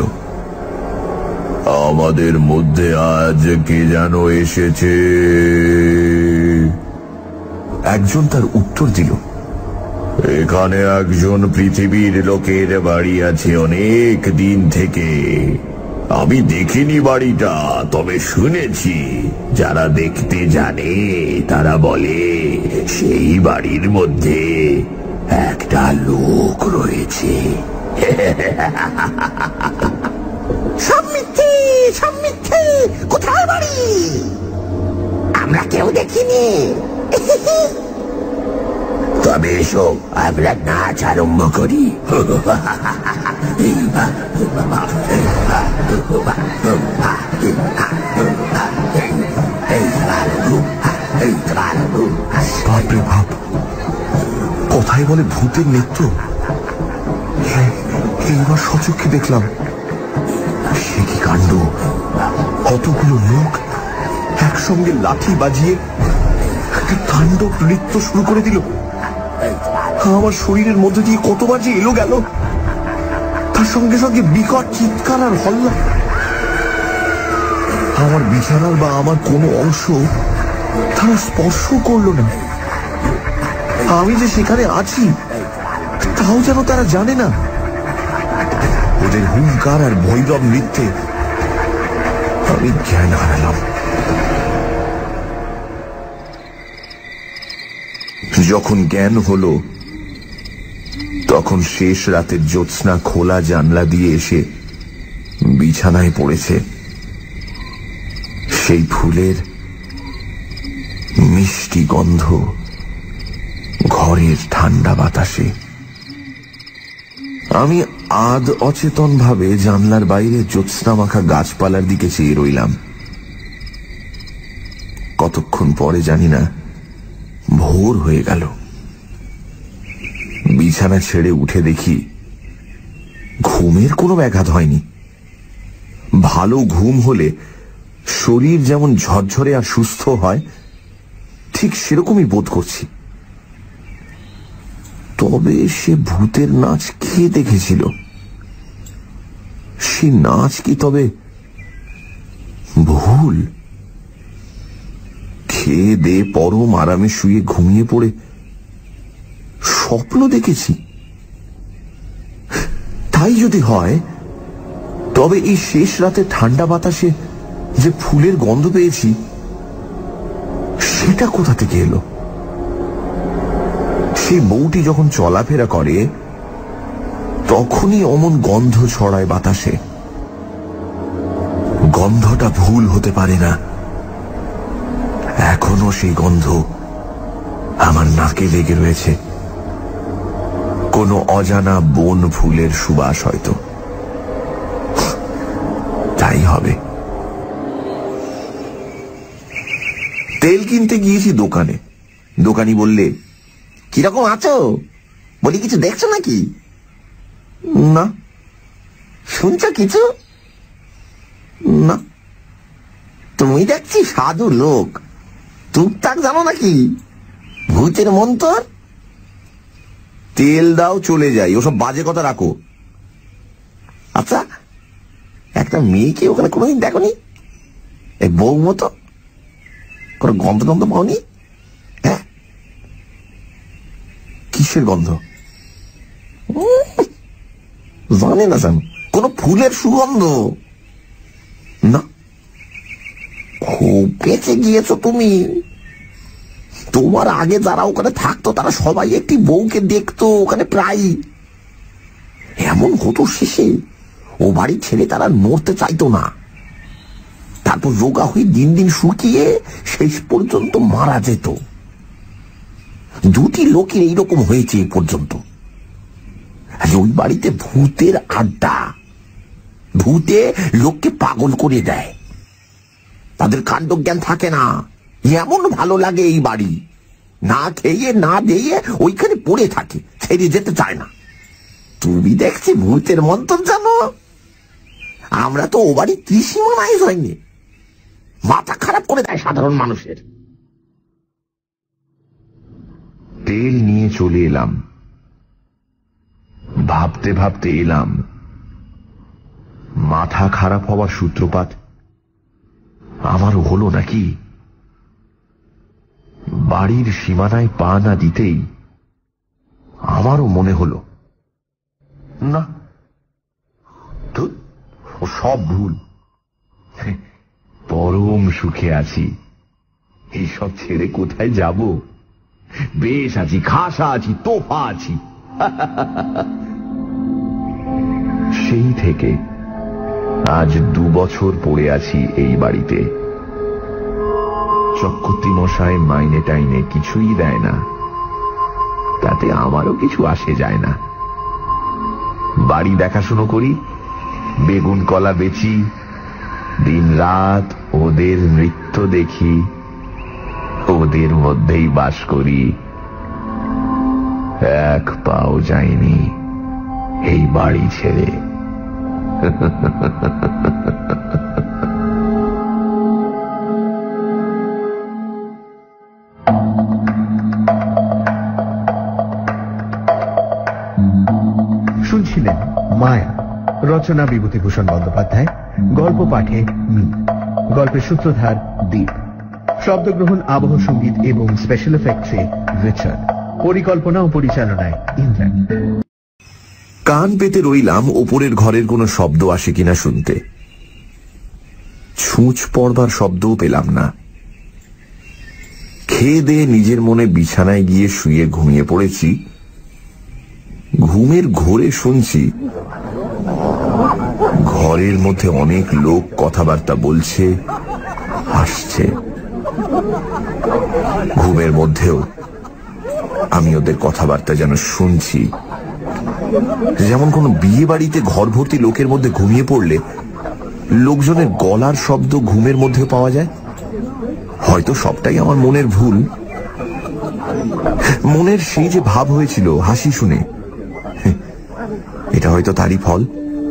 Speaker 2: আমাদের মধ্যে আজ কে যেন এসেছে। একজন তার উত্তর দিল, এখানে একজন পৃথিবীর লোকের বাড়ি আছে অনেক দিন থেকে। আমি দেখিনি বাড়িটা, তবে শুনেছি। যারা দেখতে জানে তারা বলে সেই বাড়ির মধ্যে একটা লোক রয়েছে। সব মিথ্যে, সব মিথ্যে। কোথায় বাড়ি? আমরা কেউ দেখিনি। তবে এসো আমরা নাচ আরম্ভ করি। বাপরে বাপ, কথাই বলে ভূতের নৃত্য। এইবার সচক্ষে দেখলাম। সে কি কাণ্ড! কতগুলো লোক একসঙ্গে লাঠি বাজিয়ে একটা তাণ্ডব নৃত্য শুরু করে দিল। আমার শরীরের মধ্যে দিয়ে কতবার যে এলো গেল, তার সঙ্গে সঙ্গে বিকট চিৎকার আর হল্লা। আমার বিছানার বা আমার কোনো অংশ তারা স্পর্শ করলো না। আমি যে সেখানে আছি তাও যেন তারা জানে না। ওদের হুঙ্কার আর ভৈরব নৃত্যে আমি জ্ঞান হারালাম। যখন জ্ঞান হলো, তখন শেষ রাতের জ্যোৎস্না খোলা জানলা দিয়ে এসে বিছানায় পড়েছে। সেই ফুলের মিষ্টি গন্ধ ঘরের ঠান্ডা বাতাসে। আমি আধ অচেতন ভাবে জানলার বাইরে জ্যোৎস্না মাখা গাছপালার দিকে চেয়ে রইলাম। কতক্ষণ পরে জানি না ভোর হয়ে গেল। বিছানা ছেড়ে উঠে দেখি ঘুমের কোনো ব্যাঘাত হয়নি। ভালো ঘুম হলে শরীর যেমন ঝরঝরে আর সুস্থ হয়, ঠিক সেরকমই বোধ করছি। তবে সে ভূতের নাচ কে দেখেছিল? সে নাচ কি তবে ভুল? খেয়ে দে পরম আরামে শুয়ে ঘুমিয়ে পড়ে স্বপ্ন দেখেছি? তাই যদি হয়, তবে এই শেষ রাতে ঠান্ডা বাতাসে যে ফুলের গন্ধ পেয়েছি, সেটা কোথা থেকে এলো? সেই বউটি যখন চলাফেরা করে তখনই অমন গন্ধ ছড়ায় বাতাসে। গন্ধটা ভুল হতে পারে না। এখনো সেই গন্ধ আমার নাকে লেগে রয়েছে। কোনো অজানা বন ফুলের সুবাস হয়তো। তাই হবে। তেল কিনতে গিয়েছি দোকানে। দোকানি বললে, কিরকম আছো? বলি, কিছু দেখছো নাকি? না। শুনছো কিছু? না। তুমি দেখছি সাধু লোক, টুকটাক জানো নাকি ভূতের মন্তর? তেল দাও, চলে যাই, ওসব বাজে কথা রাখো। আচ্ছা, একটা মেয়েকে ওখানে কোনোদিন দেখোনি? এই বউ মতো কোনো গন্ধ টন্ধ পাওনি? হ্যাঁ? কিসের গন্ধ? জানে না জানো? কোন ফুলের সুগন্ধ না। খুব বেঁচে গিয়েছো তুমি। তোমার আগে যারা ওখানে থাকতো তারা সবাই একটি বউকে দেখতো ওখানে প্রায়। এমন হতো শেষে ও বাড়ি ছেড়ে তারা নড়তে চাইতো না। তারপর রোগা হয়ে দিন দিন শুকিয়ে শেষ পর্যন্ত মারা যেত। দুটি লোকের এইরকম হয়েছে এই পর্যন্ত। ওই বাড়িতে ভূতের আড্ডা। ভূতে লোককে পাগল করে দেয়। তাদের কাণ্ডজ্ঞান থাকে না। এমন ভালো লাগে এই বাড়ি, না খেয়ে না দিয়ে ওইখানে পড়ে থাকে, ছেড়ে যেতে চায় না। তুমি দেখছি ভূতের মন্তর জানো। আমরা তো ও বাড়ি ত্রিসীমানায় হয়নি। মাথা খারাপ করে দেয় সাধারণ মানুষের। তেল নিয়ে চলে এলাম। ভাবতে ভাবতে এলাম, মাথা খারাপ হওয়ার সূত্রপাত আমারও হলো নাকি? বাড়ির সীমানায় পা না দিতেই আমারও মনে হলো, না, ও সব ভুল। পরম সুখে আছি, এইসব ছেড়ে কোথায় যাব? বেশ আছি, খাসা আছি, তোফা আছি। সেই থেকে আজ 2 বছর পড়ে আছি এই বাড়িতে। চক্রবর্তী মশাই মাইনে টাইনে কিছুই দেয় না, তাতে আমারও কিছু আসে যায় না। বাড়ি দেখাশুনো করি, বেগুন কলা বেচি, দিন রাত ওদের নৃত্য দেখি, ওদের মধ্যেই বাস করি। এক পাও যায়নি এই বাড়ি ছেড়ে।
Speaker 1: শুনছিলেন মায়া, রচনা বিভূতিভূষণ বন্দ্যোপাধ্যায়, গল্প পাঠে মি, গল্পের সূত্রধার দীপ, শব্দগ্রহণ, আবহ সঙ্গীত এবং স্পেশাল এফেক্টসে রিচার্ড, পরিকল্পনা ও পরিচালনায় ইন্দ্রাণী।
Speaker 2: কান পেতে রইলাম ওপরের ঘরের কোনো শব্দ আসে কিনা শুনতে। ছুঁচ পড়বার শব্দও পেলাম না। খেয়ে দিয়ে নিজের মনে বিছানায় গিয়ে শুয়ে ঘুমিয়ে পড়েছি। ঘুমের ঘোরে শুনছি ঘরের মধ্যে অনেক লোক কথাবার্তা বলছে, হাসছে। ঘুমের মধ্যেও আমি ওদের কথাবার্তা যেন শুনছি, যেমন কোন বিয়ে বাড়িতে ঘর ভর্তি লোকের মধ্যে ঘুমিয়ে পড়লে লোকজনের গলার শব্দ ঘুমের মধ্যে পাওয়া যায়। হয়তো সবটাই আমার মনের ভুল। মনের সেই যে ভাব হয়েছিল হাসি শুনে, এটা হয়তো তারই ফল।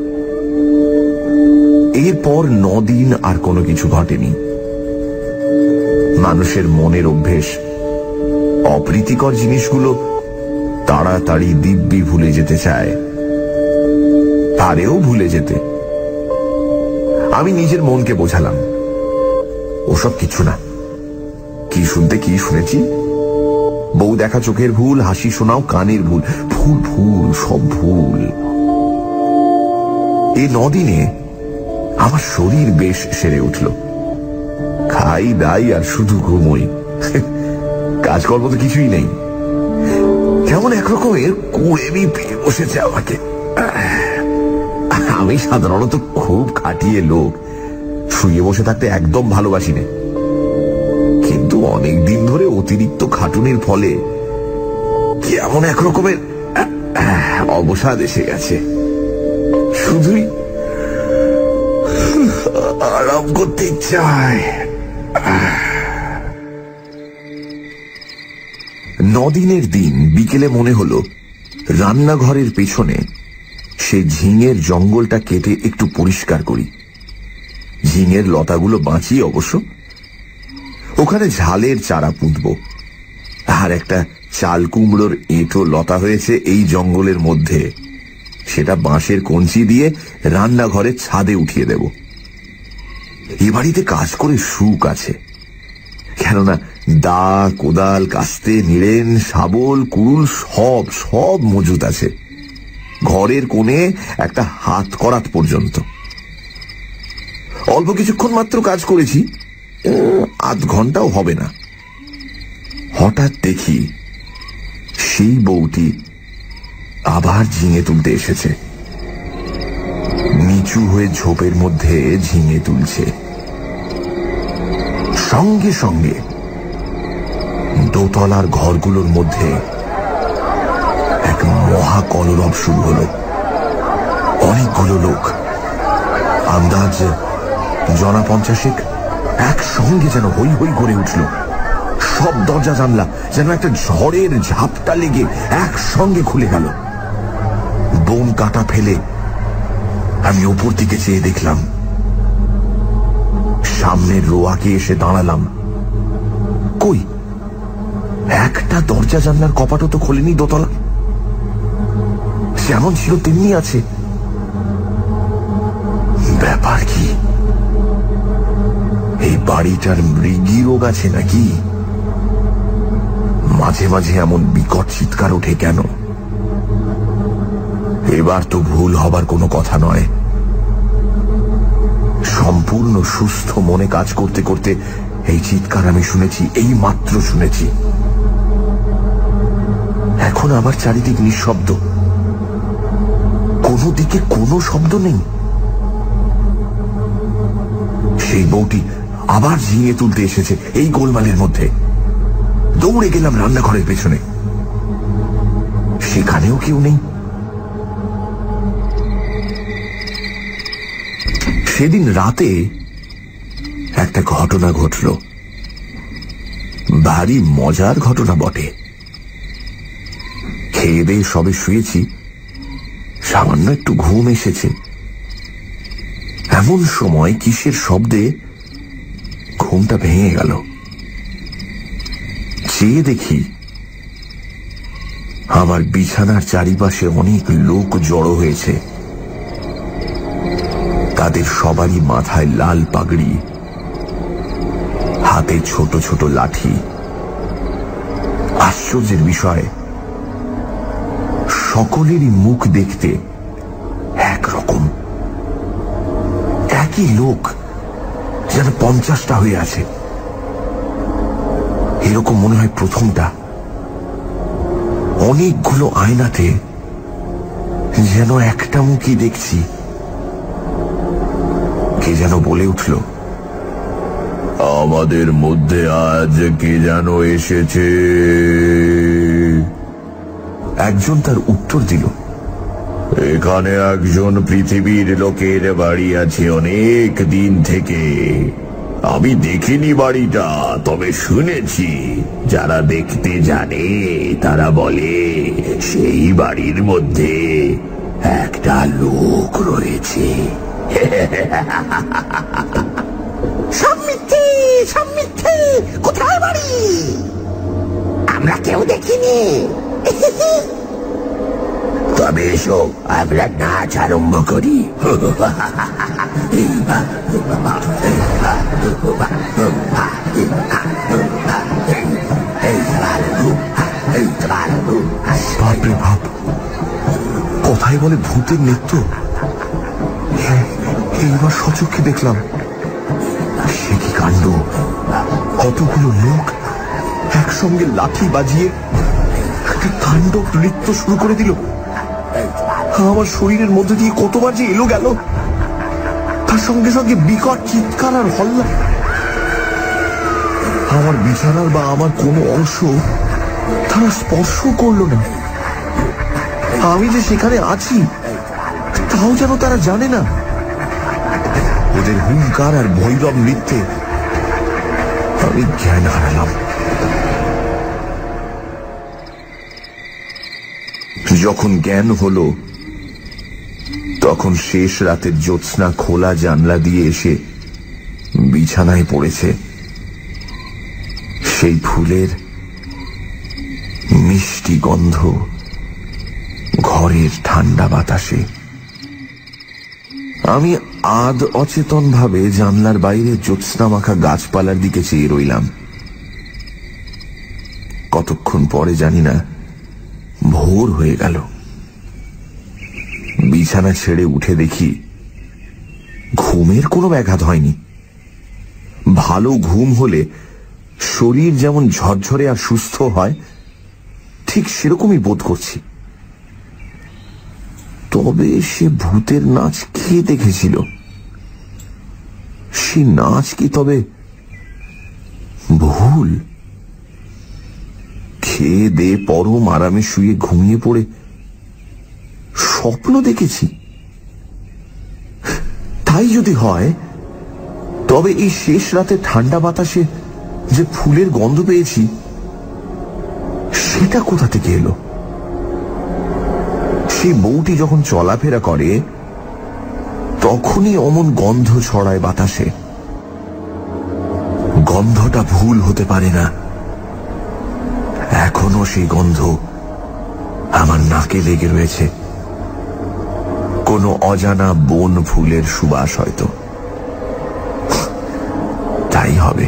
Speaker 2: এরপর 9 দিন আর কোনো কিছু ঘটেনি। মানুষের মনের অভ্যেস অপ্রীতিকর জিনিসগুলো তাড়াতাড়ি দিব্যি ভুলে যেতে চায়, পারেও ভুলে যেতে। আমি নিজের মনকে বোঝালাম ওসব কিছু না। কি শুনতে কি শুনেছি, বউ দেখা চোখের ভুল, হাসি শোনাও কানের ভুল, ভুল ভুল সব ভুল। এই 9 দিনে আমার শরীর বেশ সেরে উঠল। খাই দাই আর শুধু ঘুমোই, কাজকর্ম তো কিছুই নেই। কেমন একরকমের কুড়েমি পেয়ে বসেছে আমাকে। আমি সাধারণত খুব খাটিয়ে লোক, শুয়ে বসে থাকতে একদম ভালোবাসি না, কিন্তু অনেক দিন ধরে অতিরিক্ত খাটুনির ফলে কেমন একরকমের অবসাদ এসে গেছে। শুধুই আরাম করতে চায়। 9 দিনের দিন বিকেলে মনে হলো রান্নাঘরের পেছনে সে ঝিঙের জঙ্গলটা কেটে একটু পরিষ্কার করি। ঝিঙের লতাগুলো বাঁচিয়ে অবশ্য। ওখানে ঝালের চারা পুঁতব। আর একটা চাল কুমড়োর এঁটো লতা হয়েছে এই জঙ্গলের মধ্যে, সেটা বাঁশের কঞ্চি দিয়ে রান্নাঘরের ছাদে উঠিয়ে দেব। এ বাড়িতে কাজ করে সুখ আছে, কেননা দা, কোদাল, কাস্তে, নিড়েন, শাবল, কুড়ুল সব সব মজুদ আছে। ঘরের কোণে একটা হাত করাত পর্যন্ত। অল্প কিছুক্ষণ মাত্র কাজ করেছি, আধ ঘন্টাও হবে না। হঠাৎ দেখি সেই বউটি আবার ঝিঙে তুলতে এসেছে। নিচু হয়ে ঝোপের মধ্যে ঝিঙে তুলছে। সঙ্গে সঙ্গে দোতলার ঘরগুলোর মধ্যে এক মহা কলরব শুরু হলো। অনেকগুলো লোক, আন্দাজ 50 একসঙ্গে যেন হই হই করে উঠল। সব দরজা জানলা যেন একটা ঝড়ের ঝাপটা লেগে একসঙ্গে খুলে গেল। বোম কাটা ফেলে আমি ওপর দিকে চেয়ে দেখলাম। সামনের রোয়াকে এসে দাঁড়ালাম। কই, একটা দরজা জানলার কপাটও তো খোলেনি দোতলা। যেমন ছিল তেমনি আছে। ব্যাপার কি? এই বাড়িটার মৃগী রোগ আছে নাকি? মাঝে মাঝে এমন বিকট চিৎকার ওঠে কেন? এবার তো ভুল হবার কোনো কথা নয়। সম্পূর্ণ সুস্থ মনে কাজ করতে করতে এই চিৎকার আমি শুনেছি, এই মাত্র শুনেছি। এখন আবার চারিদিক নিঃশব্দ, কোনো দিকে কোনো শব্দ নেই। সেই বউটি আবার ঝিঙে তুলতে এসেছে এই গোলমালের মধ্যে। দৌড়ে গেলাম রান্নাঘরের পেছনে, সেখানেও কেউ নেই। সেদিন রাতে একটা ঘটনা ঘটল, ভারী মজার ঘটনা বটে। খেয়ে দিয়ে সবে শুয়েছি, সামান্য একটু ঘুম এসেছে। এমন সময় কিসের শব্দে ঘুমটা ভেঙে গেল। চেয়ে দেখি আমার বিছানার চারিপাশে অনেক লোক জড়ো হয়েছে। তাদের সবারই মাথায় লাল পাগড়ি, হাতে ছোট ছোট লাঠি। আশ্চর্যের বিষয়, সকলেরই মুখ দেখতে একরকম। একই লোক, যেন 50টা হয়ে আছে। এরকম মনে হয় প্রথমটা। অনেকগুলো আয়নাতে যেন একটা মুখই দেখছি। কে যেন বলে উঠল, আমাদের মধ্যে আজ কে যেন এসেছে। একজন তার উত্তর দিল, এখানে একজন পৃথিবীর লোকের বাড়ি আছে অনেক দিন থেকে। আমি দেখিনি বাড়িটা, তবে শুনেছি। যারা দেখতে জানে তারা বলে সেই বাড়ির মধ্যে একটা লোক রয়েছে।
Speaker 3: সব মিথ্যে, সব মিথ্যে। কোথায় বাড়ি? আমরা কেউ দেখিনি।
Speaker 2: তবে এসো, আমরা নাচ আরম্ভ করি। বাপরে বাপ, কথাই বলে ভূতের নৃত্য। এইবার সচক্ষে দেখলাম। সে কি কাণ্ড! কতগুলো লোক একসঙ্গে লাঠি বাজিয়ে একটা তাণ্ডব নৃত্য শুরু করে দিল। আমার শরীরের মধ্যে দিয়ে কতবার যে এলো গেল, তার সঙ্গে সঙ্গে বিকট চিৎকার আর হল্লা। আমার বিছানার বা আমার কোনো অংশ তারা স্পর্শ করলো না। আমি যে সেখানে আছি তাও যেন তারা জানে না। ওদের হুঙ্কার আর ভৈরব নৃত্যে আমি জ্ঞান হারালাম। যখন জ্ঞান হলো, তখন শেষ রাতের জ্যোৎস্না খোলা জানলা দিয়ে এসে বিছানায় পড়েছে। সেই ফুলের মিষ্টি গন্ধ ঘরের ঠান্ডা বাতাসে। আমি আধ অচেতন ভাবে জানলার বাইরে জ্যোৎস্না মাখা গাছপালার দিকে চেয়ে রইলাম। কতক্ষণ পরে জানি না, ভোর হয়ে গেল। বিছানা ছেড়ে উঠে দেখি ঘুমের কোনো ব্যাঘাত হয়নি। ভালো ঘুম হলে শরীর যেমন ঝরঝরে আর সুস্থ হয়, ঠিক সেরকমই বোধ করছি। তবে সে ভূতের নাচ কে দেখেছিল? সে নাচ কি তবে ভুল? খেয়ে দে পরম আরামে শুয়ে ঘুমিয়ে পড়ে স্বপ্ন দেখেছি? তাই যদি হয়, তবে এই শেষ রাতে ঠান্ডা বাতাসে যে ফুলের গন্ধ পেয়েছি, সেটা কোথা থেকে এলো? সেই বউটি যখন চলাফেরা করে, তখনই অমন গন্ধ ছড়ায় বাতাসে। গন্ধটা ভুল হতে পারে না। এখনো সেই গন্ধ আমার নাকে লেগে রয়েছে। কোনো অজানা বন ফুলের সুবাস হয়তো। তাই হবে।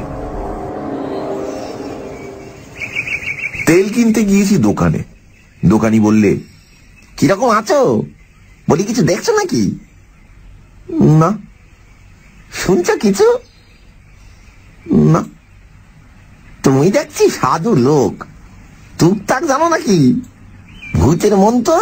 Speaker 2: তেল কিনতে গিয়েছি দোকানে। দোকানি বললে,
Speaker 3: কিরকম আছো? বলি, কিছু দেখছো নাকি?
Speaker 2: না।
Speaker 3: শুনছো কিছু?
Speaker 2: না।
Speaker 3: তুমি দেখছি সাধু লোক, টুকটাক জানো নাকি ভূতের মন্ত্র?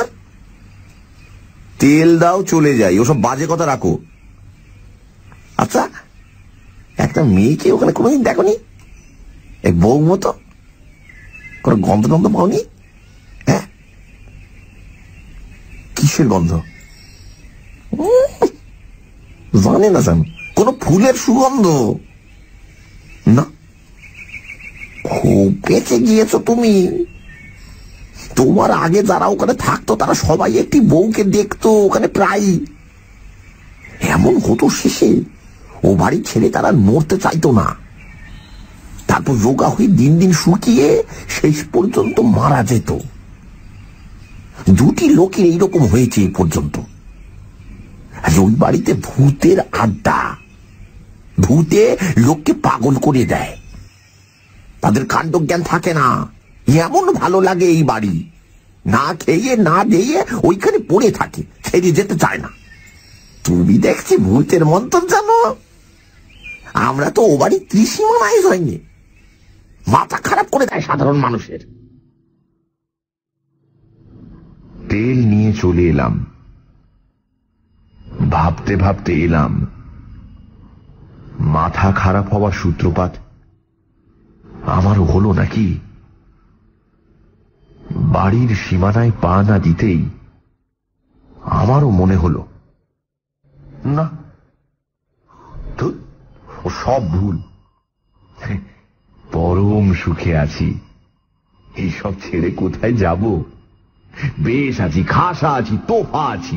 Speaker 2: তেল দাও, চলে যাই। ওসব বাজে কথা রাখো।
Speaker 3: আচ্ছা, একটা মেয়েকে ওখানে কোনোদিন দেখোনি? এক বউ মতো কোনো গন্ধ টন্ধ পাওনি? হ্যাঁ,
Speaker 2: কিসের গন্ধ?
Speaker 3: জানে না জান, কোন ফুলের সুগন্ধ না। খুব বেঁচে গিয়েছো তুমি। তোমার আগে যারা ওখানে থাকতো তারা সবাই একটি বউকে দেখতো ওখানে প্রায়। এমন হতো শেষে ও বাড়ি ছেড়ে তারা নড়তে চাইতো না। তারপর রোগা হয়ে দিন দিন শুকিয়ে শেষ পর্যন্ত মারা যেত। দুটি লোকের এইরকম হয়েছে এই পর্যন্ত। ওই বাড়িতে ভূতের আড্ডা। ভূতে লোককে পাগল করে দেয়। তাদের কাণ্ডজ্ঞান থাকে না। এমন ভালো লাগে এই বাড়ি, না খেয়ে না দিয়ে ওইখানে পড়ে থাকে, ছেড়ে যেতে চায় না। তুমি দেখছি ভূতের মন্তর জানো। আমরা তো ও বাড়ি ত্রিসীমানায় হয়নি। মাথা খারাপ করে দেয় সাধারণ মানুষের।
Speaker 2: তেল নিয়ে চলে এলাম। ভাবতে ভাবতে এলাম, মাথা খারাপ হওয়ার সূত্রপাত আমারও হলো নাকি? বাড়ির সীমানায় পা না দিতেই আমারও মনে হলো, না, ও সব ভুল। পরম সুখে আছি, এইসব ছেড়ে কোথায় যাব? বেশ আছি, খাসা আছি, তোফা আছি।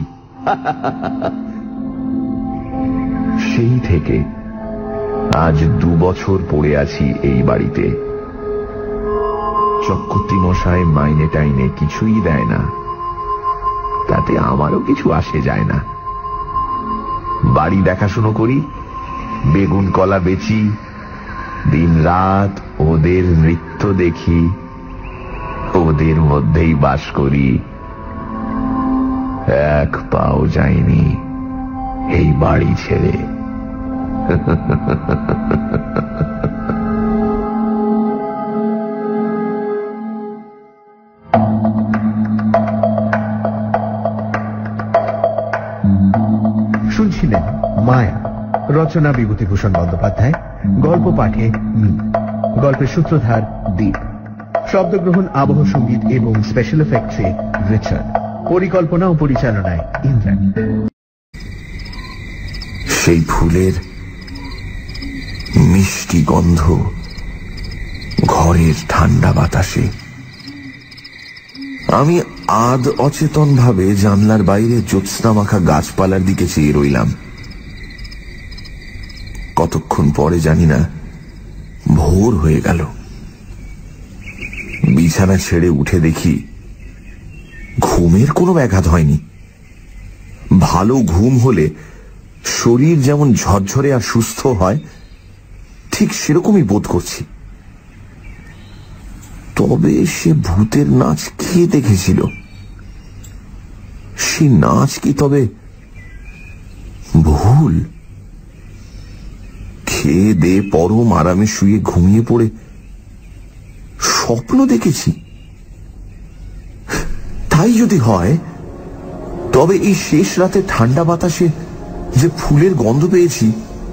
Speaker 2: সেই থেকে আজ 2 বছর পড়ে আছি এই বাড়িতে। চক্রবর্তী মশাই মাইনে টাইনে কিছুই দেয় না, তাতে আমারও কিছু আসে যায় না। বাড়ি দেখাশুনো করি, বেগুন কলা বেচি, দিন রাত ওদের নৃত্য দেখি, ওদের মধ্যেই বাস করি। এক পাও যায়নি এই বাড়ি ছেড়ে।
Speaker 1: শুনছিলেন মায়া, রচনা বিভূতিভূষণ বন্দ্যোপাধ্যায়, গল্প পাঠে গল্পের সূত্রধার দীপ, শব্দগ্রহণ, আবহ সঙ্গীত এবং স্পেশাল এফেক্টসে রিচার্ড, পরিকল্পনা ও পরিচালনায় ইন্দ্রাণী।
Speaker 2: সেই ফুলের মিষ্টি গন্ধ ঘরের ঠান্ডা বাতাসে। আমি আধ অচেতন ভাবে জানলার বাইরে জ্যোৎস্না মাখা গাছপালার দিকে চেয়ে রইলাম। কতক্ষণ পরে জানি না ভোর হয়ে গেল। বিছানা ছেড়ে উঠে দেখি ঘুমের কোনো ব্যাঘাত হয়নি। ভালো ঘুম হলে শরীর যেমন ঝরঝরে আর সুস্থ হয়, ঠিক সেরকমই বোধ করছি। তবে সে ভূতের নাচ কে দেখেছিল? সে নাচ কি তবে ভুল? খেয়ে দে পরম আরামে শুয়ে ঘুমিয়ে পড়ে স্বপ্ন দেখেছি? তাই যদি হয়, তবে এই শেষ রাতে ঠান্ডা বাতাসে যে ফুলের গন্ধ পেয়েছি,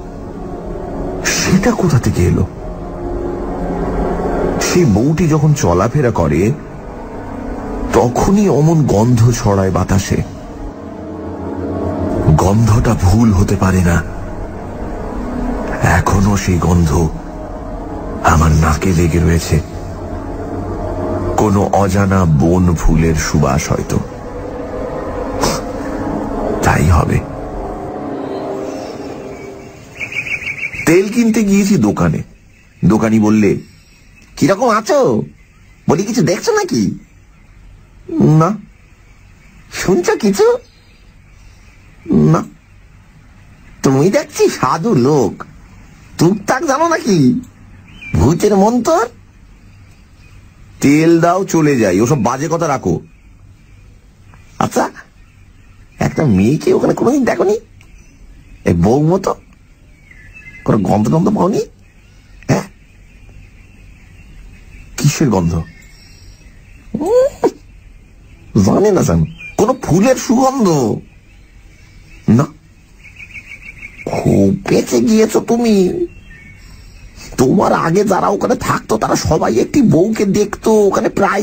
Speaker 2: সেটা কোথা থেকে এলো? সেই বউটি যখন চলাফেরা করে তখনই অমন গন্ধ ছড়ায় বাতাসে। গন্ধটা ভুল হতে পারে না। এখনো সেই গন্ধ আমার নাকে লেগে রয়েছে। কোনো অজানা বন ফুলের সুবাস হয়তো। তাই হবে। তেল কিনতে গিয়েছি দোকানে। দোকানি বললে,
Speaker 3: কিরকম আছো? বলি কিছু দেখছো নাকি?
Speaker 2: না।
Speaker 3: শুনছো কিছু?
Speaker 2: না।
Speaker 3: তুমি দেখছি সাধু লোক, টুকটাক জানো নাকি ভূতের মন্তর?
Speaker 2: তেল দাও, চলে যাই, ওসব বাজে কথা রাখো।
Speaker 3: আচ্ছা, একটা মেয়েকে ওখানে কোনোদিন দেখোনি? এই বউ মতো কোনো গন্ধ টন্ধ পাওনি? হ্যাঁ,
Speaker 2: কিসের গন্ধ?
Speaker 3: জানে না জান, কোন ফুলের সুগন্ধ
Speaker 2: না।
Speaker 3: খুব বেঁচে গিয়েছো তুমি। তোমার আগে যারা ওখানে থাকতো তারা সবাই একটি বউকে দেখতো ওখানে প্রায়।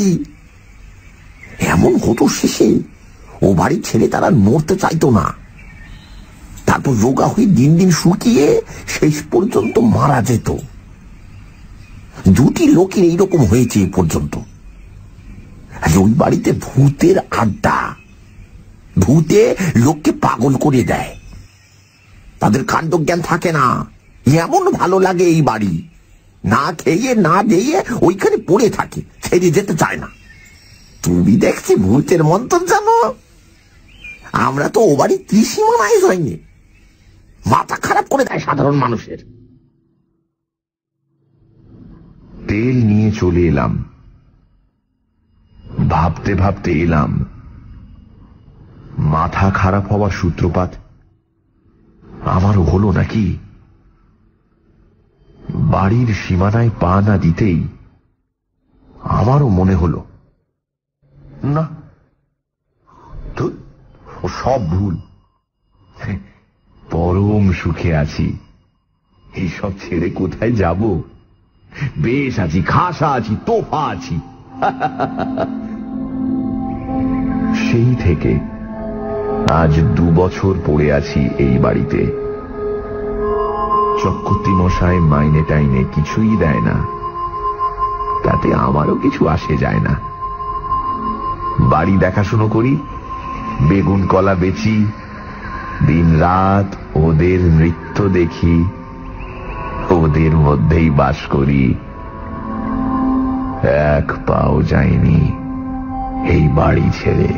Speaker 3: এমন হতো শেষে ও বাড়ি ছেড়ে তারা নড়তে চাইতো না। তারপর রোগা হয়ে দিন দিন শুকিয়ে শেষ পর্যন্ত মারা যেত। 2টি লোকের এইরকম হয়েছে এ পর্যন্ত। ওই বাড়িতে ভূতের আড্ডা। ভূতে লোককে পাগল করে দেয়, তাদের কাণ্ডজ্ঞান থাকে না। এমন ভালো লাগে এই বাড়ি, না খেয়ে না দিয়ে ওইখানে পড়ে থাকে, ছেড়ে যেতে চায় না। তুমি দেখছি ভূতের মন্তর জানো, আমরা তো ও বাড়ি ত্রিসীমানায় হয়নি। মাথা খারাপ করে দেয় সাধারণ মানুষের।
Speaker 2: তেল নিয়ে চলে এলাম। ভাবতে ভাবতে এলাম, মাথা খারাপ হওয়ার সূত্রপাত আমারও হলো নাকি? বাড়ির সীমানায় পা না দিতেই আমারও মনে হলো, না, ও সব ভুল। পরম সুখে আছি, এইসব ছেড়ে কোথায় যাব? বেশ আছি, খাসা আছি, তোফা আছি। সেই থেকে আজ 2 বছর পড়ে আছি এই বাড়িতে। চক্রবর্তী মশাই মাইনে টাইনে কিছুই দেয় না, তাতে আমারও কিছু আসে যায় না। বাড়ি দেখাশুনো করি, বেগুন কলা বেচি, দিন রাত ওদের নৃত্য দেখি, ওদের মধ্যেই বাস করি। এক পাও যায়নি এই বাড়ি ছেড়ে।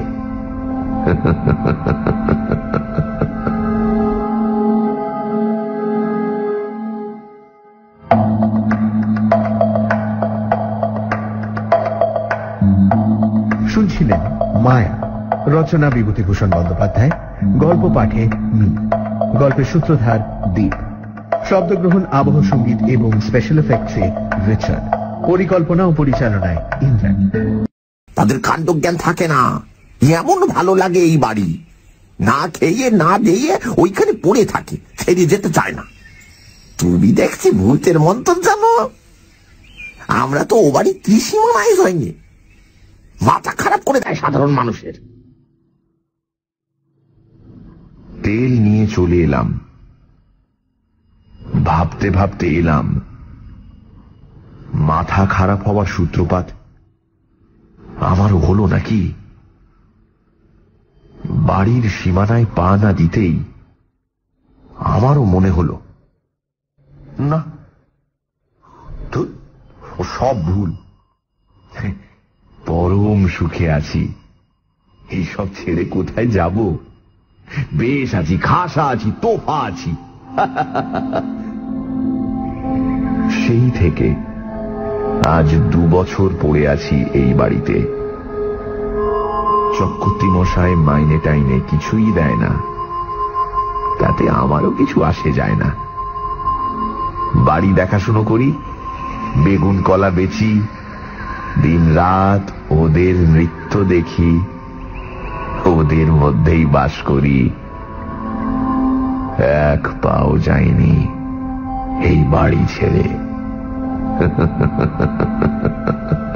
Speaker 1: শুনছিলেন মায়া, রচনা বিভূতিভূষণ বন্দ্যোপাধ্যায়, গল্প পাঠে গল্পের সূত্রধার দীপ, শব্দগ্রহণ, আবহ সঙ্গীত এবং স্পেশাল এফেক্টসে রিচার্ড, পরিকল্পনা ও পরিচালনায় ইন্দ্রাণ।
Speaker 3: তাদের কাণ্ডজ্ঞান থাকে না, এমন ভালো লাগে এই বাড়ি, না খেয়ে না দিয়ে ওইখানে পড়ে থাকে, ছেড়ে যেতে চায় না। তুমি দেখছি ভূতের মন্তর জানো, আমরা তো ও বাড়ি ত্রিসীমানায় হয়নি। মাথা খারাপ করে দেয় সাধারণ মানুষের।
Speaker 2: তেল নিয়ে চলে এলাম। ভাবতে ভাবতে এলাম, মাথা খারাপ হওয়ার সূত্রপাত আমারও হলো নাকি? বাড়ির সীমানায় পা না দিতেই আমারও মনে হলো, না, ও সব ভুল। পরম সুখে আছি, এইসব ছেড়ে কোথায় যাব? বেশ আছি, খাসা আছি, তোফা আছি। সেই থেকে আজ 2 বছর পড়ে আছি এই বাড়িতে। চক্রবর্তী মশাই মাইনে টাইনে কিছুই দেয় না, তাতে আমারও কিছু আসে যায় না। বাড়ি দেখাশুনো করি, বেগুন কলা বেচি, দিন রাত ওদের নৃত্য দেখি, ওদের মধ্যেই বাস করি। এক পাও যায়নি এই বাড়ি ছেড়ে।